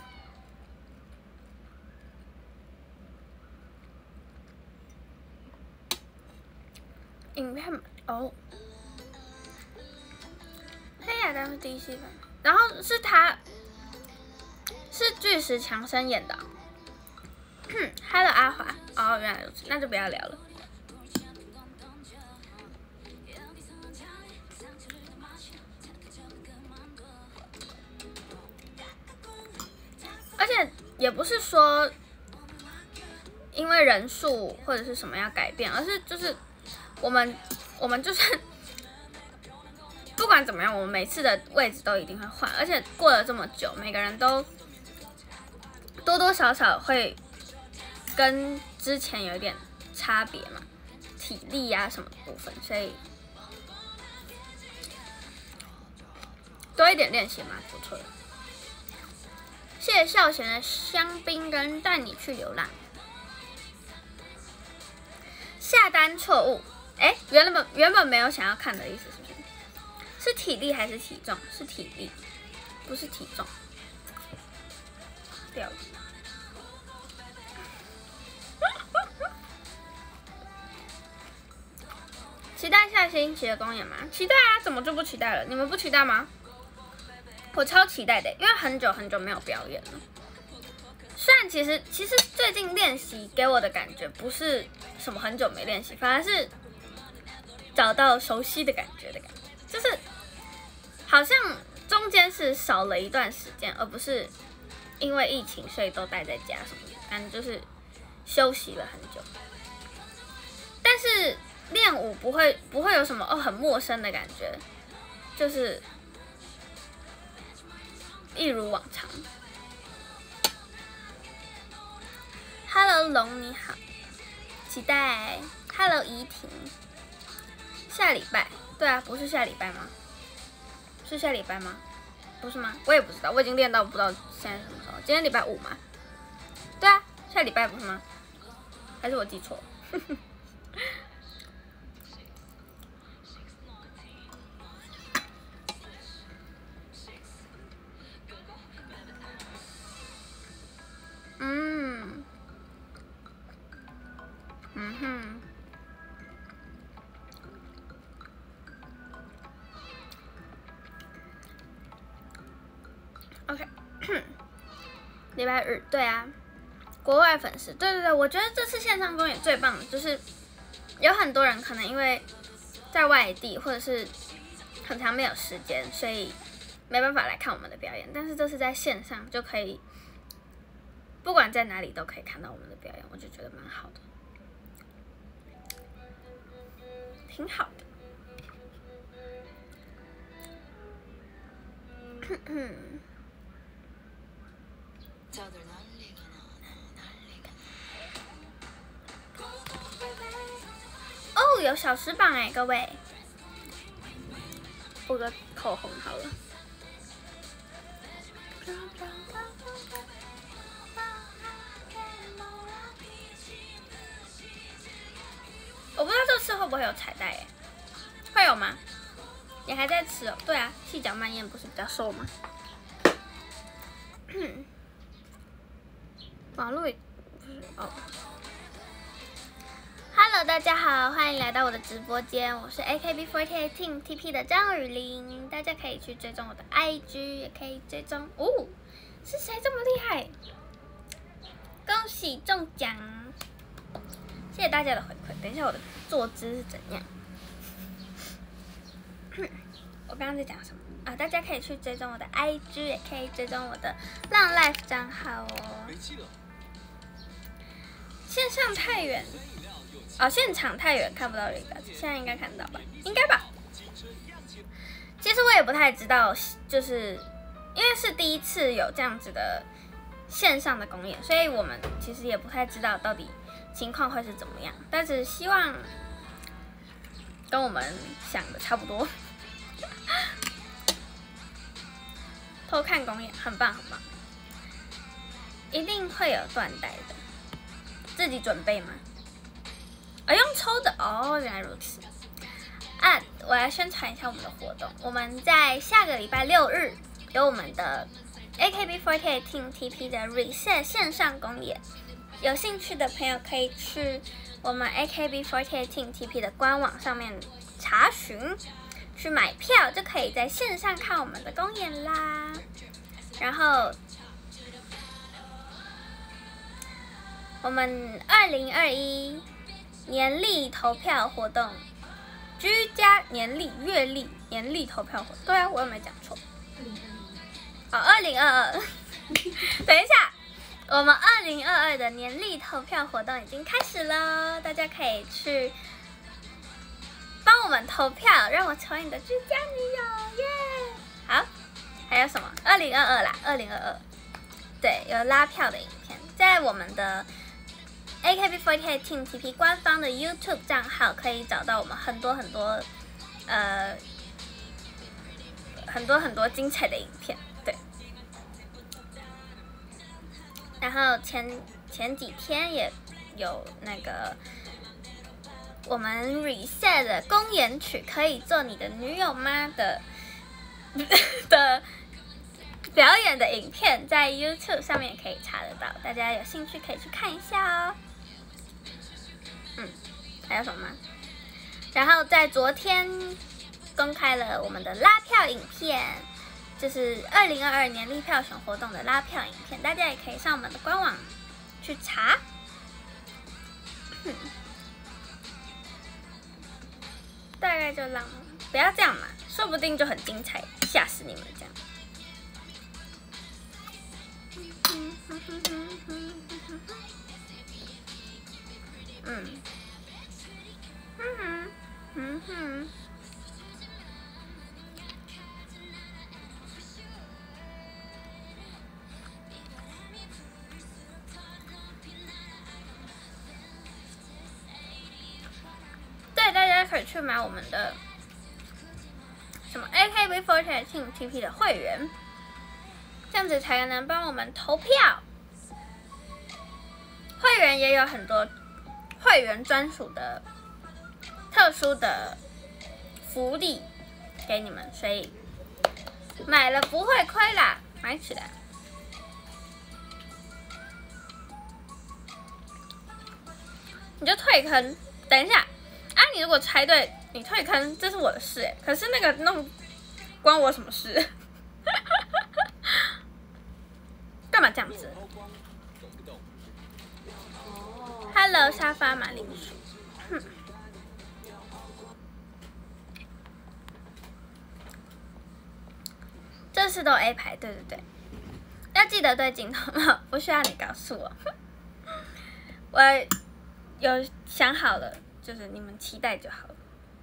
影片哦，黑亚当是第一戏份，然后是他，是巨石强森演的、哦。Hello 阿华，哦，原来如此，那就不要聊了。而且也不是说因为人数或者是什么要改变，而是就是我们我们就是不管怎么样，我们每次的位置都一定会换，而且过了这么久，每个人都多多少少会跟之前有一点差别嘛，体力啊什么部分，所以多一点练习蛮不错的。谢孝贤的香槟跟带你去流浪。下单错误，哎，原本原本没有想要看的意思是不是？是体力还是体重？是体力，不是体重。掉了。期待下星期的公演吗？期待啊，怎么就不期待了？你们不期待吗？我超期待的，因为很久很久没有表演了。虽然其实其实最近练习给我的感觉不是什么很久没练习，反而是找到熟悉的感觉的感觉，就是好像中间是少了一段时间，而不是因为疫情所以都待在家什么的，感觉就是休息了很久。但是练舞不会不会有什么哦很陌生的感觉，就是一如往常。Hello 龙你好，期待。Hello 怡婷，下礼拜，对啊，不是下礼拜吗？是下礼拜吗？不是吗？我也不知道，我已经练到不知道现在什么时候。今天礼拜五吗？对啊，下礼拜不是吗？还是我记错了？嗯， 嗯。OK， 礼拜日，对啊，国外粉丝，对对对，我觉得这次线上公演最棒的就是有很多人可能因为在外地或者是很长没有时间，所以没办法来看我们的表演，但是这次在线上就可以，不管在哪里都可以看到我们的表演，我就觉得蛮好的，挺好的。哦，有小时榜哎，各位，补个口红好了。我不知道这次会不会有彩带哎，会有吗？你还在吃哦？对啊，细嚼慢咽不是比较瘦吗？网络也不是哦。Hello， 大家好，欢迎来到我的直播间，我是 A K B四十八 Team T P 的张雨玲，大家可以去追踪我的 I G， 也可以追踪哦。是谁这么厉害？恭喜中奖！谢谢大家的回馈。等一下我的坐姿是怎样？我刚刚在讲什么啊？大家可以去追踪我的 I G， 也可以追踪我的浪 Life 账号哦。线上太远，哦，现场太远看不到这个，现在应该看得到吧？应该吧。其实我也不太知道，就是因为是第一次有这样子的线上的公演，所以我们其实也不太知道到底情况会是怎么样。但是希望跟我们想的差不多。偷看公演很棒很棒，一定会有缎带的。自己准备吗？啊、哦，用抽的哦，原来如此。啊，我来宣传一下我们的活动。我们在下个礼拜六日有我们的 A K B四十八 Team T P 的 Reset 线上公演，有兴趣的朋友可以去我们 A K B四十八 Team T P 的官网上面查询。去买票就可以在线上看我们的公演啦。然后，我们二零二一年历投票活动，居家年历、月历、年历投票活动，对啊，我有没有讲错？哦，二零二二。等一下，我们二零二二的年历投票活动已经开始了，大家可以去帮我们投票，让我成为你的居家女友耶！ Yeah! 好，还有什么？二零二二啦，二零二二，对，有拉票的影片，在我们的 A K B四十八 Team T P 官方的 YouTube 账号可以找到我们很多很多呃很多很多精彩的影片，对。然后前前几天也有那个。我们 Reset 的公演曲可以做你的女友吗的的表演的影片，在 YouTube 上面也可以查得到，大家有兴趣可以去看一下哦。嗯，还有什么吗？然后在昨天公开了我们的拉票影片，就是二零二二年历票选活动的拉票影片，大家也可以上我们的官网去查。嗯大概就让不要这样嘛，说不定就很精彩，吓死你们这样。嗯，嗯嗯嗯。对，大家可以去买我们的什么 A K B四十八 Team T P 的会员，这样子才能帮我们投票。会员也有很多会员专属的特殊的福利给你们，所以买了不会亏啦，买起来。你就退坑， 等一下啊！你如果猜对，你退坑，这是我的事哎。可是那个弄关我什么事？干嘛这样子 ？Hello， 沙发马铃薯。哼。这次都 A 牌，对对对，要记得对镜头吗？不需要你告诉我，我有想好了，就是你们期待就好了。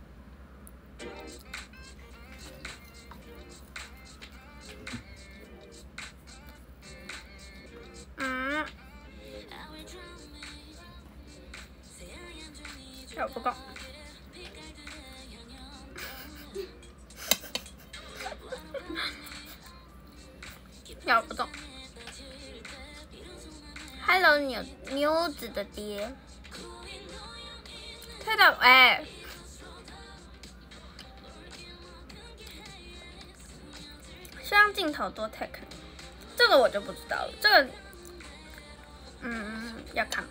嗯，有不够。咬不动。Hello， 牛牛子的爹，推到哎，希望镜头多 take， 这个我就不知道了，这个嗯要看，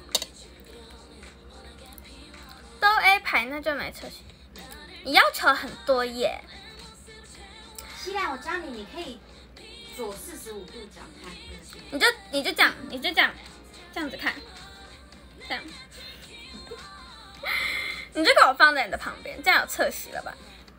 都 A 牌那就没侧写，你要求很多耶。 希兰，我教你，你可以。左四十五度角看， 你就你就这样，你就这样，这样子看，这样，你就给我放在你的旁边，这样有侧写了吧？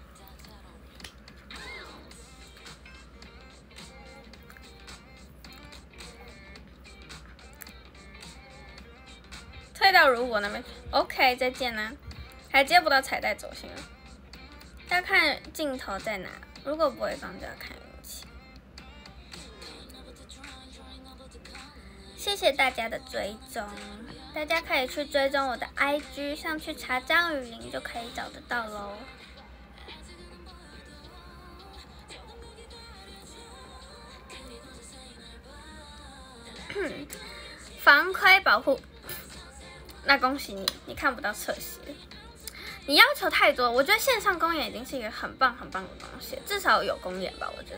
推到如果那边 ，OK， 再见啦、啊，还接不到彩带走心了，要看镜头在哪，如果不会放就要看。谢谢大家的追踪，大家可以去追踪我的 I G， 上去查张雨玲就可以找得到喽。防窥保护，那恭喜你，你看不到侧写。你要求太多，我觉得线上公演已经是一个很棒很棒的东西，至少有公演吧，我觉得。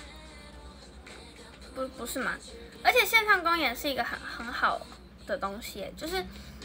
不不是吗？而且线上公演是一个很很好的东西，就是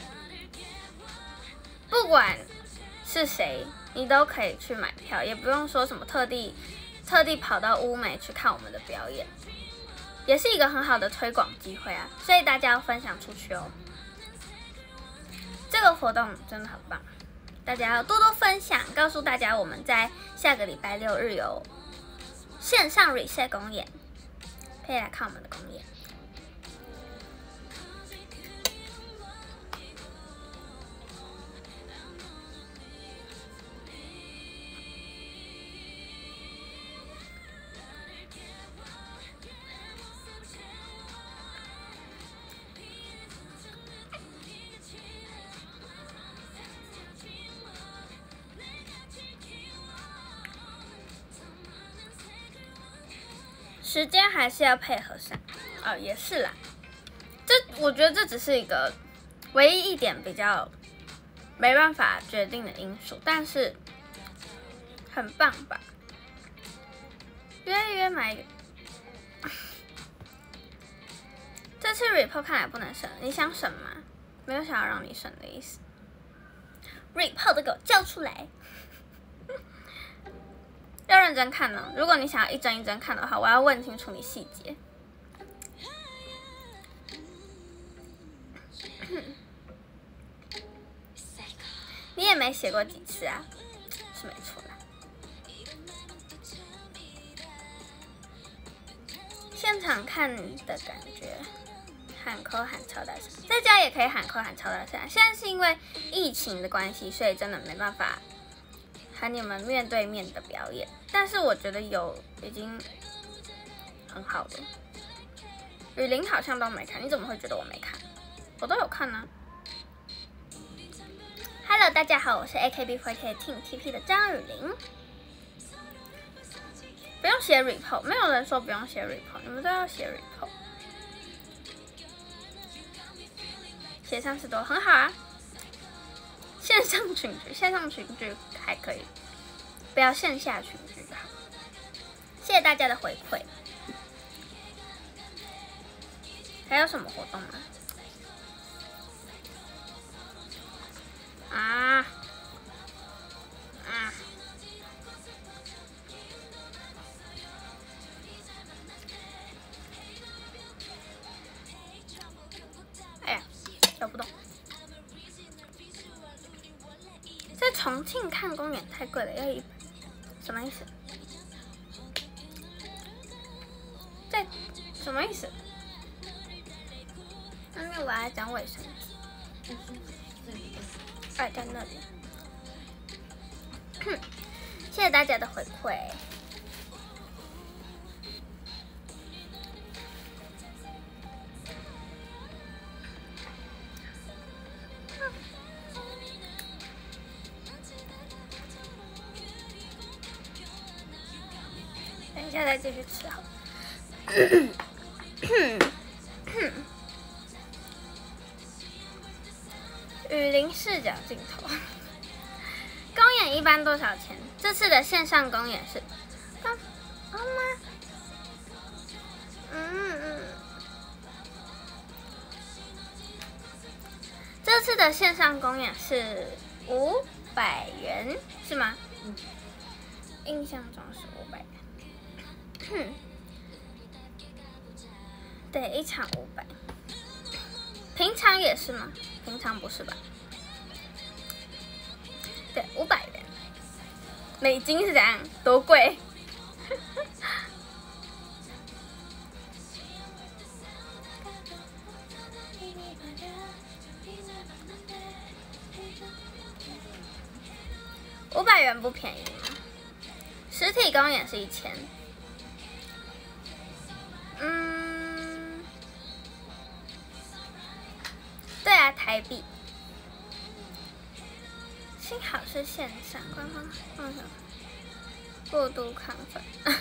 不管是谁，你都可以去买票，也不用说什么特地特地跑到乌美去看我们的表演，也是一个很好的推广机会啊！所以大家要分享出去哦。这个活动真的很棒，大家要多多分享，告诉大家我们在下个礼拜六日有线上 reset 公演，可以来看我们的公演。时间还是要配合上，哦，也是啦。这我觉得这只是一个唯一一点比较没办法决定的因素，但是很棒吧？约一约买一个。这次 report 看来不能省，你想省吗？没有想要让你省的意思。report 都给我叫出来！要认真看呢。如果你想要一帧一帧看的话，我要问清楚你细节。你也没写过几次啊，是没错啦。现场看的感觉，喊扣喊超大声，在家也可以喊扣喊超大声。现在是因为疫情的关系，所以真的没办法喊你们面对面的表演，但是我觉得有已经很好了。雨林好像都没看，你怎么会觉得我没看？我都有看呢、啊。Hello， 大家好，我是 A K B四十八 Team T P 的张雨玲。不用写 report， 没有人说不用写 report， 你们都要写 report。写上次都很好啊。线上群聚，线上群聚还可以，不要线下群聚就好。谢谢大家的回馈。还有什么活动吗？ 啊啊！哎呀，找不动。在重庆看公园太贵了，要一什么意思？在什么意思？因为我要讲卫生纸。哎，在那里。谢谢大家的回馈。等一下再继续吃好。雨林视角镜头。公演一般多少钱？这次的线上公演是，刚，好吗？嗯嗯。这次的线上公演是五百元，是吗？嗯。印象中是五百元。对，一场五百。平常也是吗？平常不是吧？对，五百元。美金是怎样？多贵？五百元不便宜吗？实体公演是一千。嗯，对啊，台币。幸好是线上，官方放什么？过度亢奋。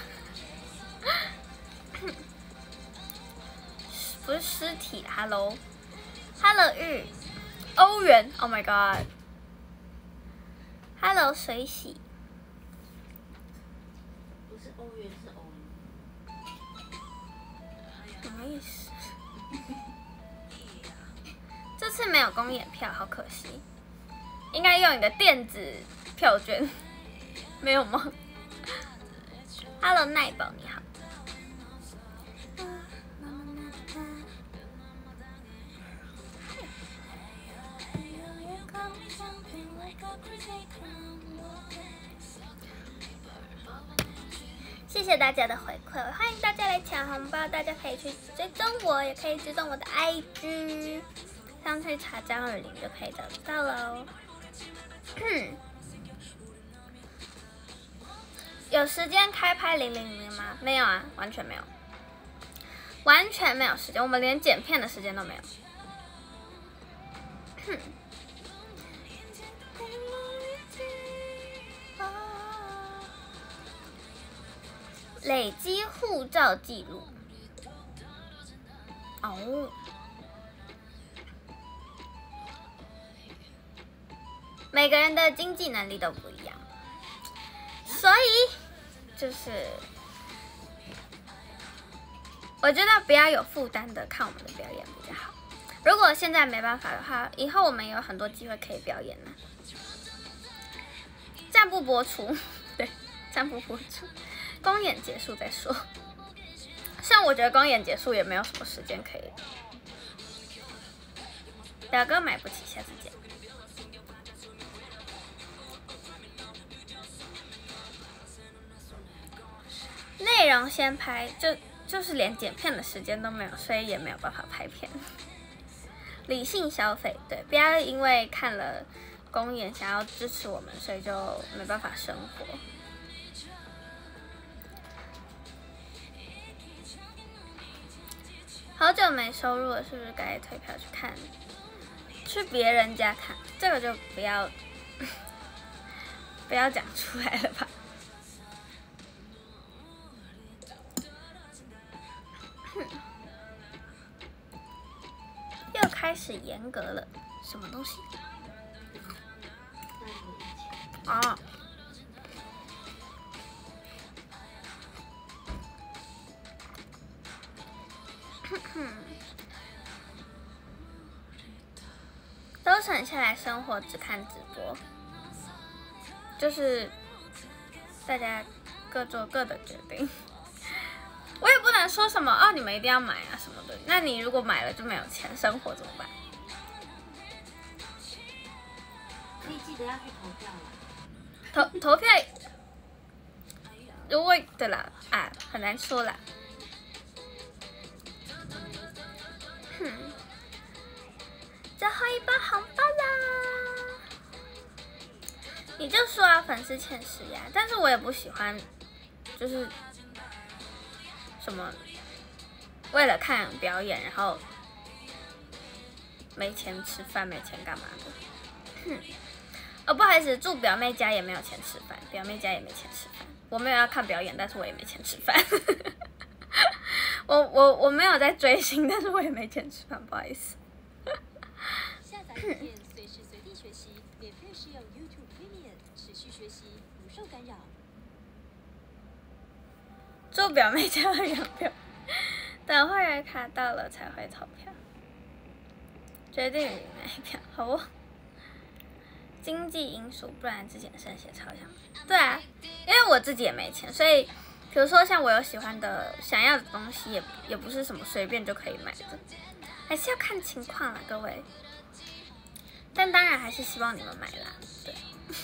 不是尸体 ，Hello，Hello 玉，欧元 ，Oh my God，Hello 水洗。 不是欧元，是欧元。 什么意思？这次没有公演票，好可惜。应该用你的电子票券，没有吗 ？Hello 奈宝，你好。谢谢大家的回馈，欢迎大家来抢红包，大家可以去追踪我，也可以追踪我的 I G， 上去查张雨林就可以找得到喽。有时间开拍零零零吗？没有啊，完全没有，完全没有时间，我们连剪片的时间都没有。累积护照记录。哦。每个人的经济能力都不一样，所以就是我觉得不要有负担的看我们的表演比较好。如果现在没办法的话，以后我们有很多机会可以表演呢。暂不播出，对，暂不播出，公演结束再说。像我觉得公演结束也没有什么时间可以。表哥买不起，下次见。内容先拍，就就是连剪片的时间都没有，所以也没有办法拍片。理性消费，对，不要因为看了公演想要支持我们，所以就没办法生活。好久没收入了，是不是该退票去看？去别人家看，这个就不要不要讲出来了吧。又开始严格了，什么东西？啊！都省下来生活，只看直播，就是大家各做各的决定。我也不能说什么哦，你们一定要买啊什么的。那你如果买了就没有钱生活怎么办？ 可以记得要去投票了。 投投票，如果对啦啊，很难说啦。哼，最后一包红包啦！你就说啊，粉丝欠施压，但是我也不喜欢，就是什么为了看表演，然后没钱吃饭，没钱干嘛的？哼。哦，不好意思，住表妹家也没有钱吃饭，表妹家也没钱吃饭。我没有要看表演，但是我也没钱吃饭。我我我没有在追星，但是我也没钱吃饭，不好意思。 下载影片，随时随地学习，免费试用 YouTube Premium， 持续学习，不受干扰。 住表妹家的养表，等会员卡到了才会投票，决定哪一票，好不？经济因素，不然之前剩下超想。对啊，因为我自己也没钱，所以比如说像我有喜欢的、想要的东西也，也也不是什么随便就可以买的，还是要看情况啦，各位。但当然还是希望你们买啦，对，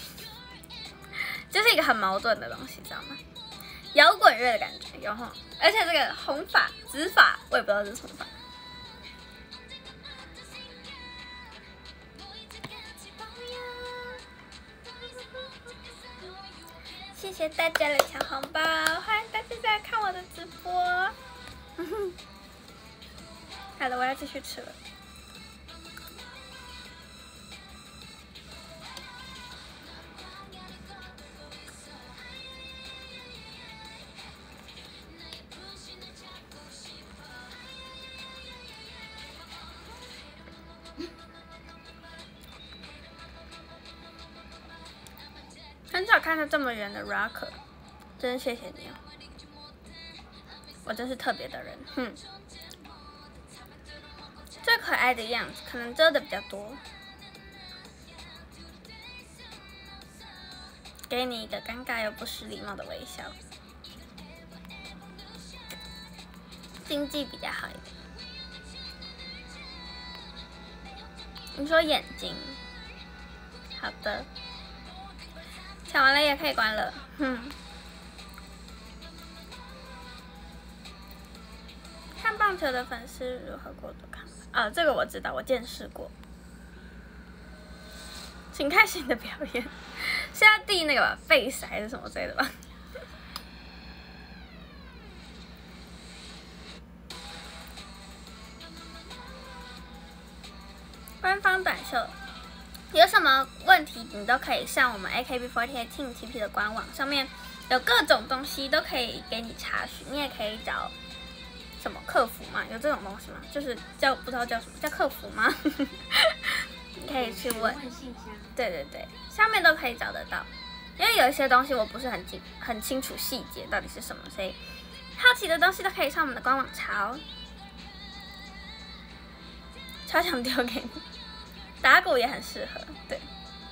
就是一个很矛盾的东西，知道吗？摇滚乐的感觉，然后而且这个红发、紫发，我也不知道这是什么发。谢谢大家的抢红包，欢迎大家再来看我的直播。好了，我要继续吃了。很少看到这么圆的 Rocker， 真谢谢你哦，我真是特别的人，哼。最可爱的样子，可能遮的比较多。给你一个尴尬又不失礼貌的微笑，经济比较好一点。你说眼睛，好的。抢完了也可以关了，哼。看棒球的粉丝如何过度看啊？这个我知道，我见识过。请看新的表演，是要递那个吧，贝斯还是什么之类的吧？官方短袖。有什么问题，你都可以上我们 A K B四十八 Team T P 的官网，上面有各种东西都可以给你查询。你也可以找什么客服嘛？有这种东西吗？就是叫不知道叫什么，叫客服吗？你可以去问。对对对，上面都可以找得到。因为有一些东西我不是很清很清楚细节到底是什么，所以好奇的东西都可以上我们的官网查哦。超想丢给你。打鼓也很适合，对。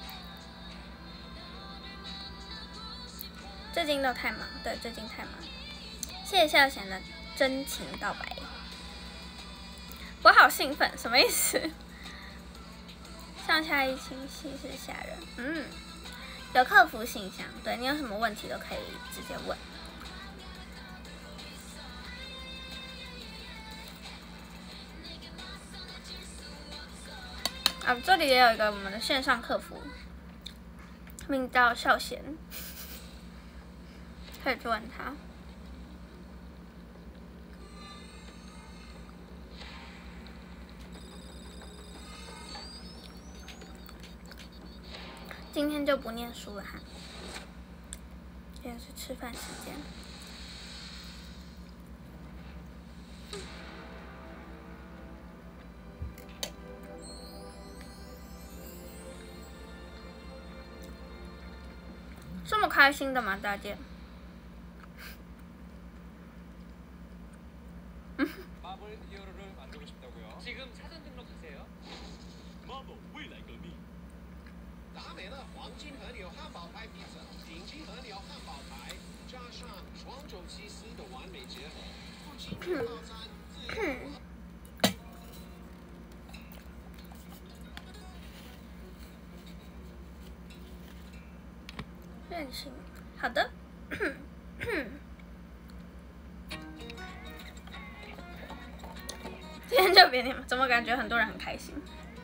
最近都太忙，对，最近太忙。谢谢孝贤的真情告白，我好兴奋，什么意思？上下一清晰是吓人，嗯，有客服信箱，对你有什么问题都可以直接问。啊，这里也有一个我们的线上客服，名叫孝贤，可以去问他。今天就不念书了哈，现在是吃饭时间。这么开心的吗，大姐？ 美乐黄金和牛汉堡排披萨，顶级和牛汉堡排，加上双种起司的完美结合，不仅套餐自由。 任性，好的。今天就别念了，怎么感觉很多人很开心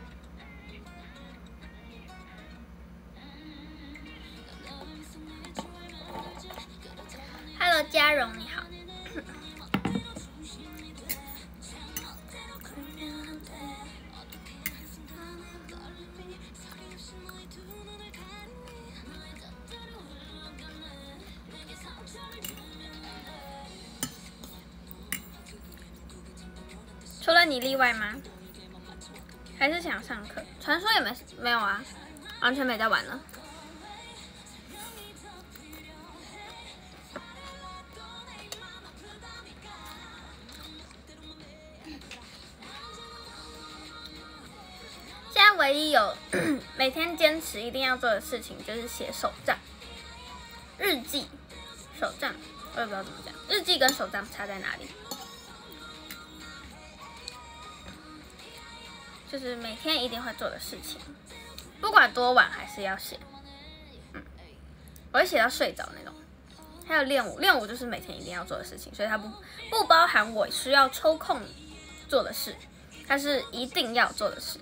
？Hello， 嘉荣你好。除了你例外吗？还是想上课？传说也没没有啊，完全没在玩了。现在唯一有每天坚持一定要做的事情就是写手账、日记、手账，我也不知道怎么讲。日记跟手账差在哪里？就是每天一定会做的事情，不管多晚还是要写。嗯，我会写到睡着那种。还有练舞，练舞就是每天一定要做的事情，所以它不不包含我需要抽空做的事，它是一定要做的事。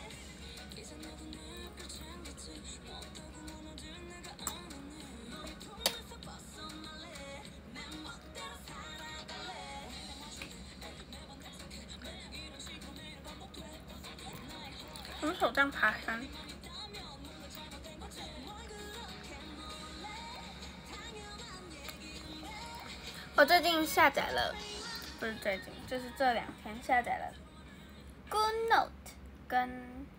什么手杖爬山？我最近下载了，不是最近，就是这两天下载了 GoodNote 跟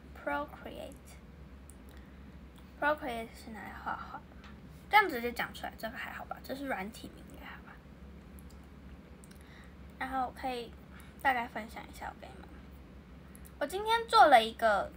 Procreate。Procreate 是拿来画画的，这样直接讲出来，这个还好吧？这是软体名，应该好吧？然后可以大概分享一下我给你们。我今天做了一个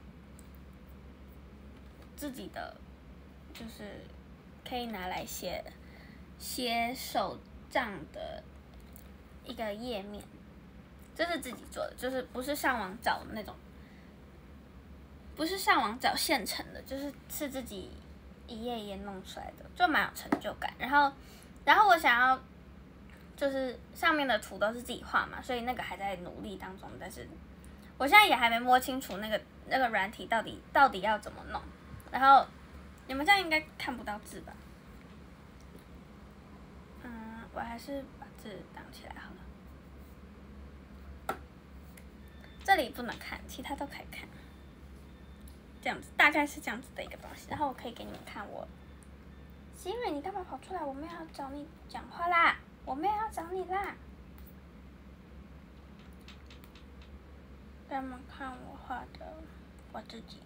自己的，就是可以拿来写写手账的一个页面，这是自己做的，就是不是上网找的那种，不是上网找现成的，就是是自己一页一页弄出来的，就蛮有成就感。然后，然后我想要就是上面的图都是自己画嘛，所以那个还在努力当中，但是我现在也还没摸清楚那个那个软体到底到底要怎么弄。然后你们这样应该看不到字吧？嗯，我还是把字挡起来好了。这里不能看，其他都可以看。这样子，大概是这样子的一个东西。然后我可以给你们看我。希瑞，你干嘛跑出来？我没有要找你讲话啦，我没有要找你啦。给你们看我画的我自己。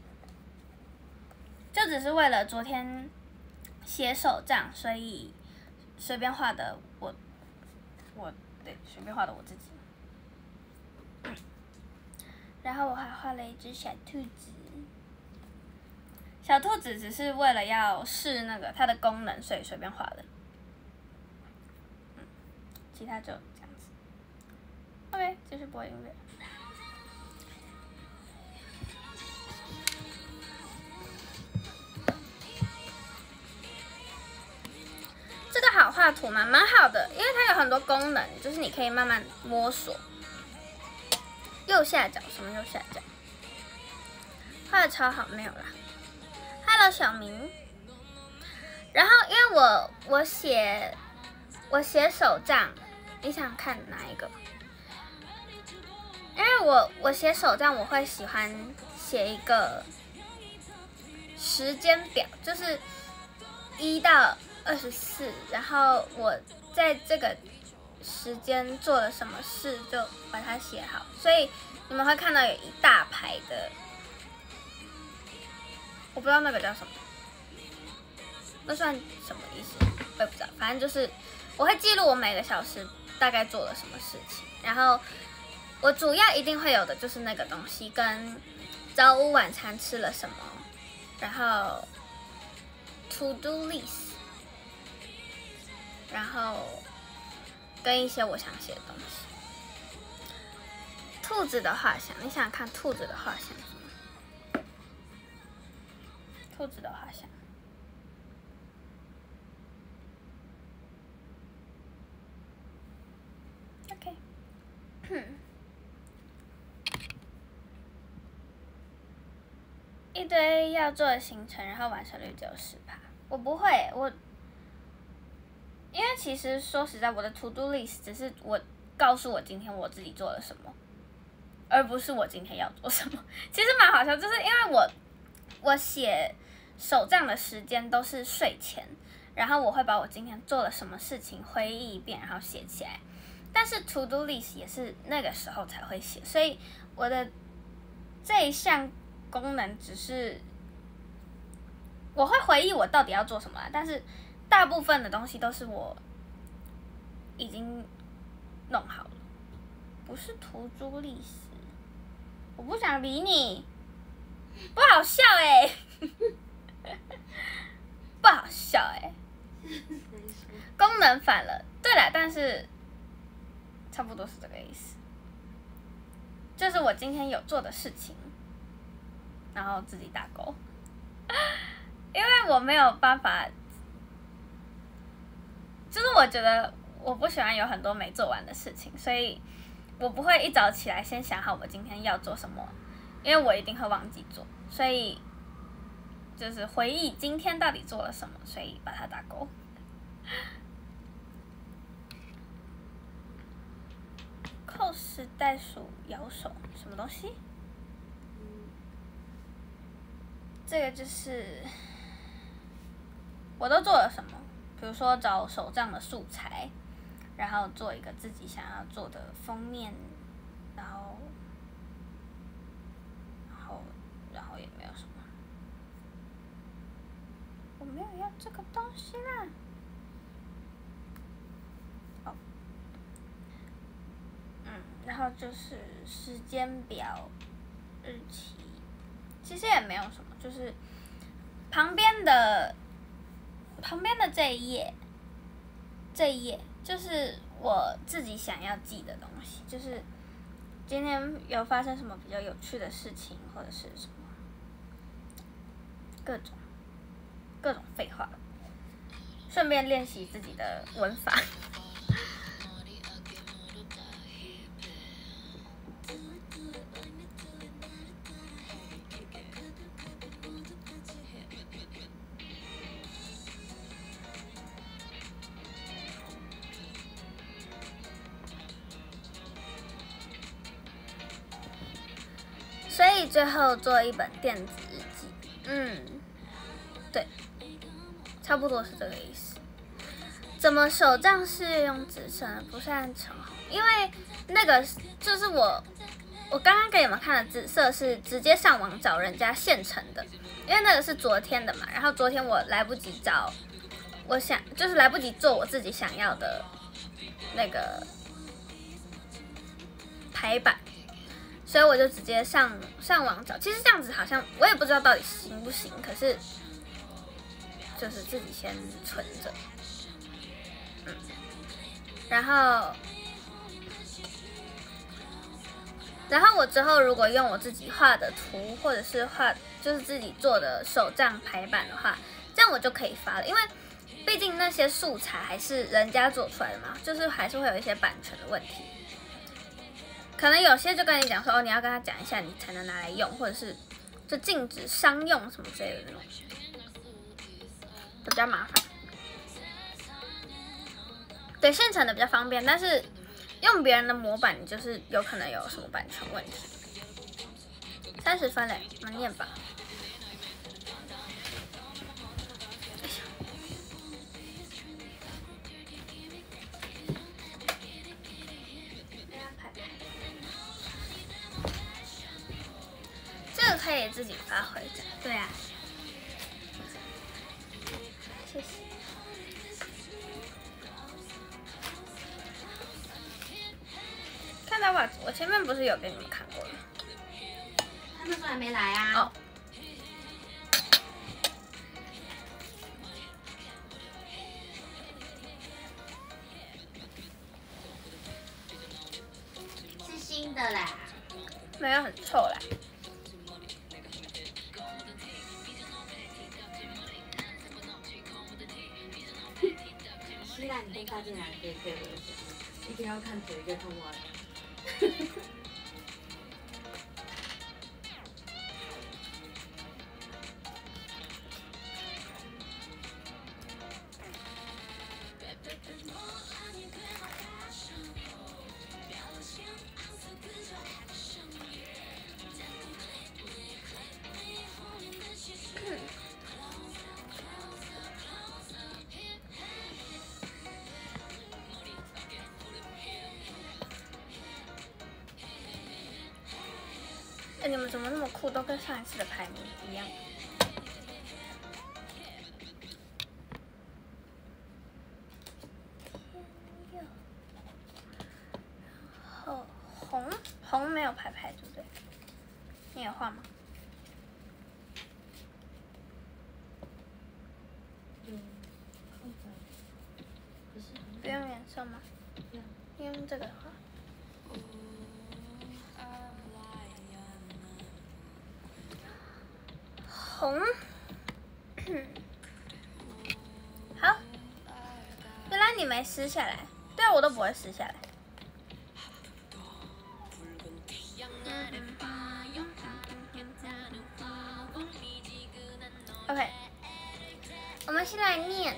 就只是为了昨天写手账，所以随便画的我，我对随便画的我自己。嗯，然后我还画了一只小兔子，小兔子只是为了要试那个它的功能，所以随便画的。嗯，其他就这样子。OK， 继续播音乐。这个好画图吗？蛮好的，因为它有很多功能，就是你可以慢慢摸索。右下角什么右下角？画的超好，没有啦。Hello 小明。然后因为我我写我写手账，你想看哪一个？因为我我写手账，我会喜欢写一个时间表，就是一到二十四，然后我在这个时间做了什么事，就把它写好。所以你们会看到有一大排的，我不知道那个叫什么，那算什么意思？我也不知道。反正就是我会记录我每个小时大概做了什么事情，然后我主要一定会有的就是那个东西，跟早午晚餐吃了什么， 然后 to do list， 然后跟一些我想写的东西。兔子的画像，你想想看，兔子的画像是什么？兔子的画像。OK， 一堆要做的行程，然后完成率只有十趴。我不会，我因为其实说实在，我的 to do list 只是我告诉我今天我自己做了什么。而不是我今天要做什么，其实蛮好笑，就是因为我我写手账的时间都是睡前，然后我会把我今天做了什么事情回忆一遍，然后写起来。但是 to do list 也是那个时候才会写，所以我的这一项功能只是我会回忆我到底要做什么啦，但是大部分的东西都是我已经弄好了，不是 to do list。我不想理你，不好笑哎、欸，不好笑哎、欸，功能反了。对了，但是差不多是这个意思，就是我今天有做的事情，然后自己打勾，因为我没有办法，就是我觉得我不喜欢有很多没做完的事情，所以。我不会一早起来先想好我今天要做什么，因为我一定会忘记做，所以就是回忆今天到底做了什么，所以把它打勾。扣时袋鼠摇手什么东西？这个就是我都做了什么，比如说找手账的素材。然后做一个自己想要做的封面，然后，然后，然后也没有什么，我没有要这个东西啦。哦，嗯，然后就是时间表、日期，其实也没有什么，就是旁边的旁边的这一页，这一页。就是我自己想要记的东西，就是今天有发生什么比较有趣的事情，或者是什么各种各种废话，顺便练习自己的文法。所以最后做一本电子日记，嗯，对，差不多是这个意思。怎么手账是用紫色的，不是按橙红？因为那个就是我，我刚刚给你们看的紫色是直接上网找人家现成的，因为那个是昨天的嘛。然后昨天我来不及找，我想就是来不及做我自己想要的那个排版。所以我就直接上上网找，其实这样子好像我也不知道到底行不行，可是就是自己先存着，嗯，然后然后我之后如果用我自己画的图，或者是画就是自己做的手账排版的话，这样我就可以发了，因为毕竟那些素材还是人家做出来的嘛，就是还是会有一些版权的问题。可能有些就跟你讲说，哦，你要跟他讲一下，你才能拿来用，或者是就禁止商用什么之类的那种，比较麻烦。对，现成的比较方便，但是用别人的模板，你就是有可能有什么版权问题。三十分嘞，我们念吧。这个可以自己发挥的，对啊，谢谢。看到吧，我前面不是有给你们看过了？ 他那时候还没来啊。 哦。 的啦。 没有很臭啦。 希腊，你跟大进来可以配合一下，一定要看腿，一定要看袜。 哎，你们怎么那么酷，都跟上一次的排名一样？然后红红没有排排，对不对？你有画吗？不用颜色吗？用这个画。红，好，原来你没撕下来，对啊，我都不会撕下来。OK， 我们先来念。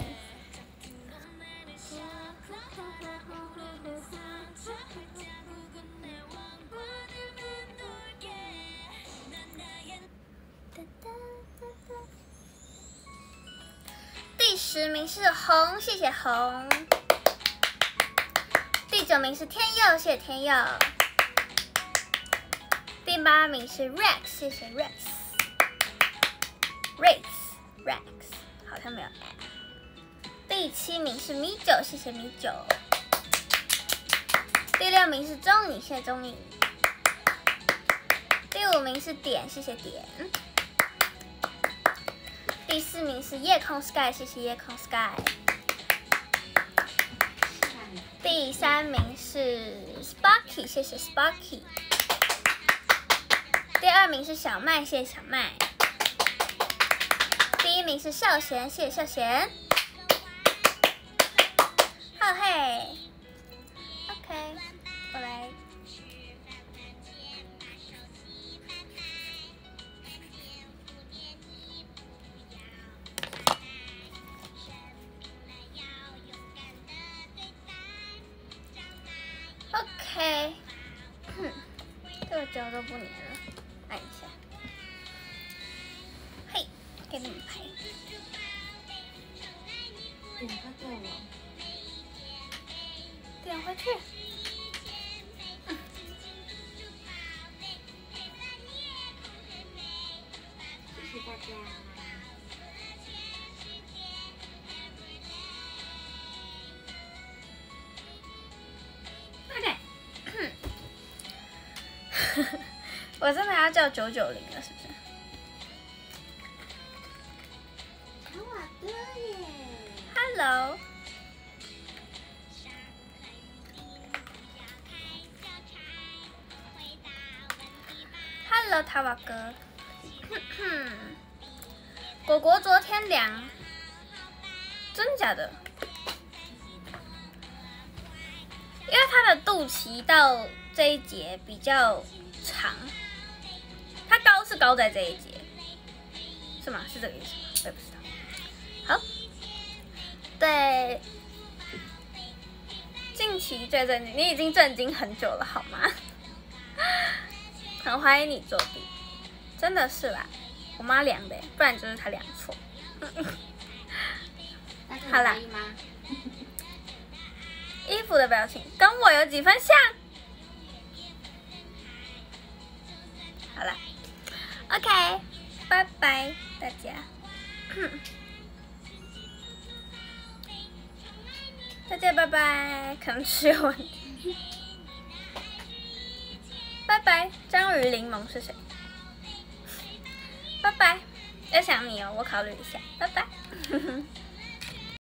第十名是红，谢谢红。第九名是天佑，谢谢天佑。第八名是 Rex， 谢谢 Rex。Rex Rex 好像没有 M。第七名是米酒，谢谢米酒。第六名是钟颖，谢谢钟颖。第五名是点，谢谢点。第四名是夜空 Sky， 谢谢夜空 Sky。第三名是 Sparky， 谢谢 Sparky。第二名是小麦，谢谢小麦。第一名是孝贤，谢谢孝贤。好嘿 ，OK， 我来。OK， 这个胶都不粘了，按一下。嘿，给你们拍。 点它掉了。 点回去。嗯、 谢谢大家。 我真的要叫九九零了，是不是？ 卡瓦哥耶 ！Hello。Hello， 塔瓦哥。果果昨天量，真假的？因为他的肚脐到这一节比较长。它高是高在这一节，是吗？是这个意思吗？我也不知道。好，对，近期最震惊，你已经震惊很久了，好吗？很怀疑你作弊，真的是啦，我妈量的，不然就是她量错。好啦，衣服的表情跟我有几分像？好啦。OK， 拜拜大家。大家拜拜，可能是有问题。拜拜，章鱼柠檬是谁？拜拜，要想你哦，我考虑一下。拜拜。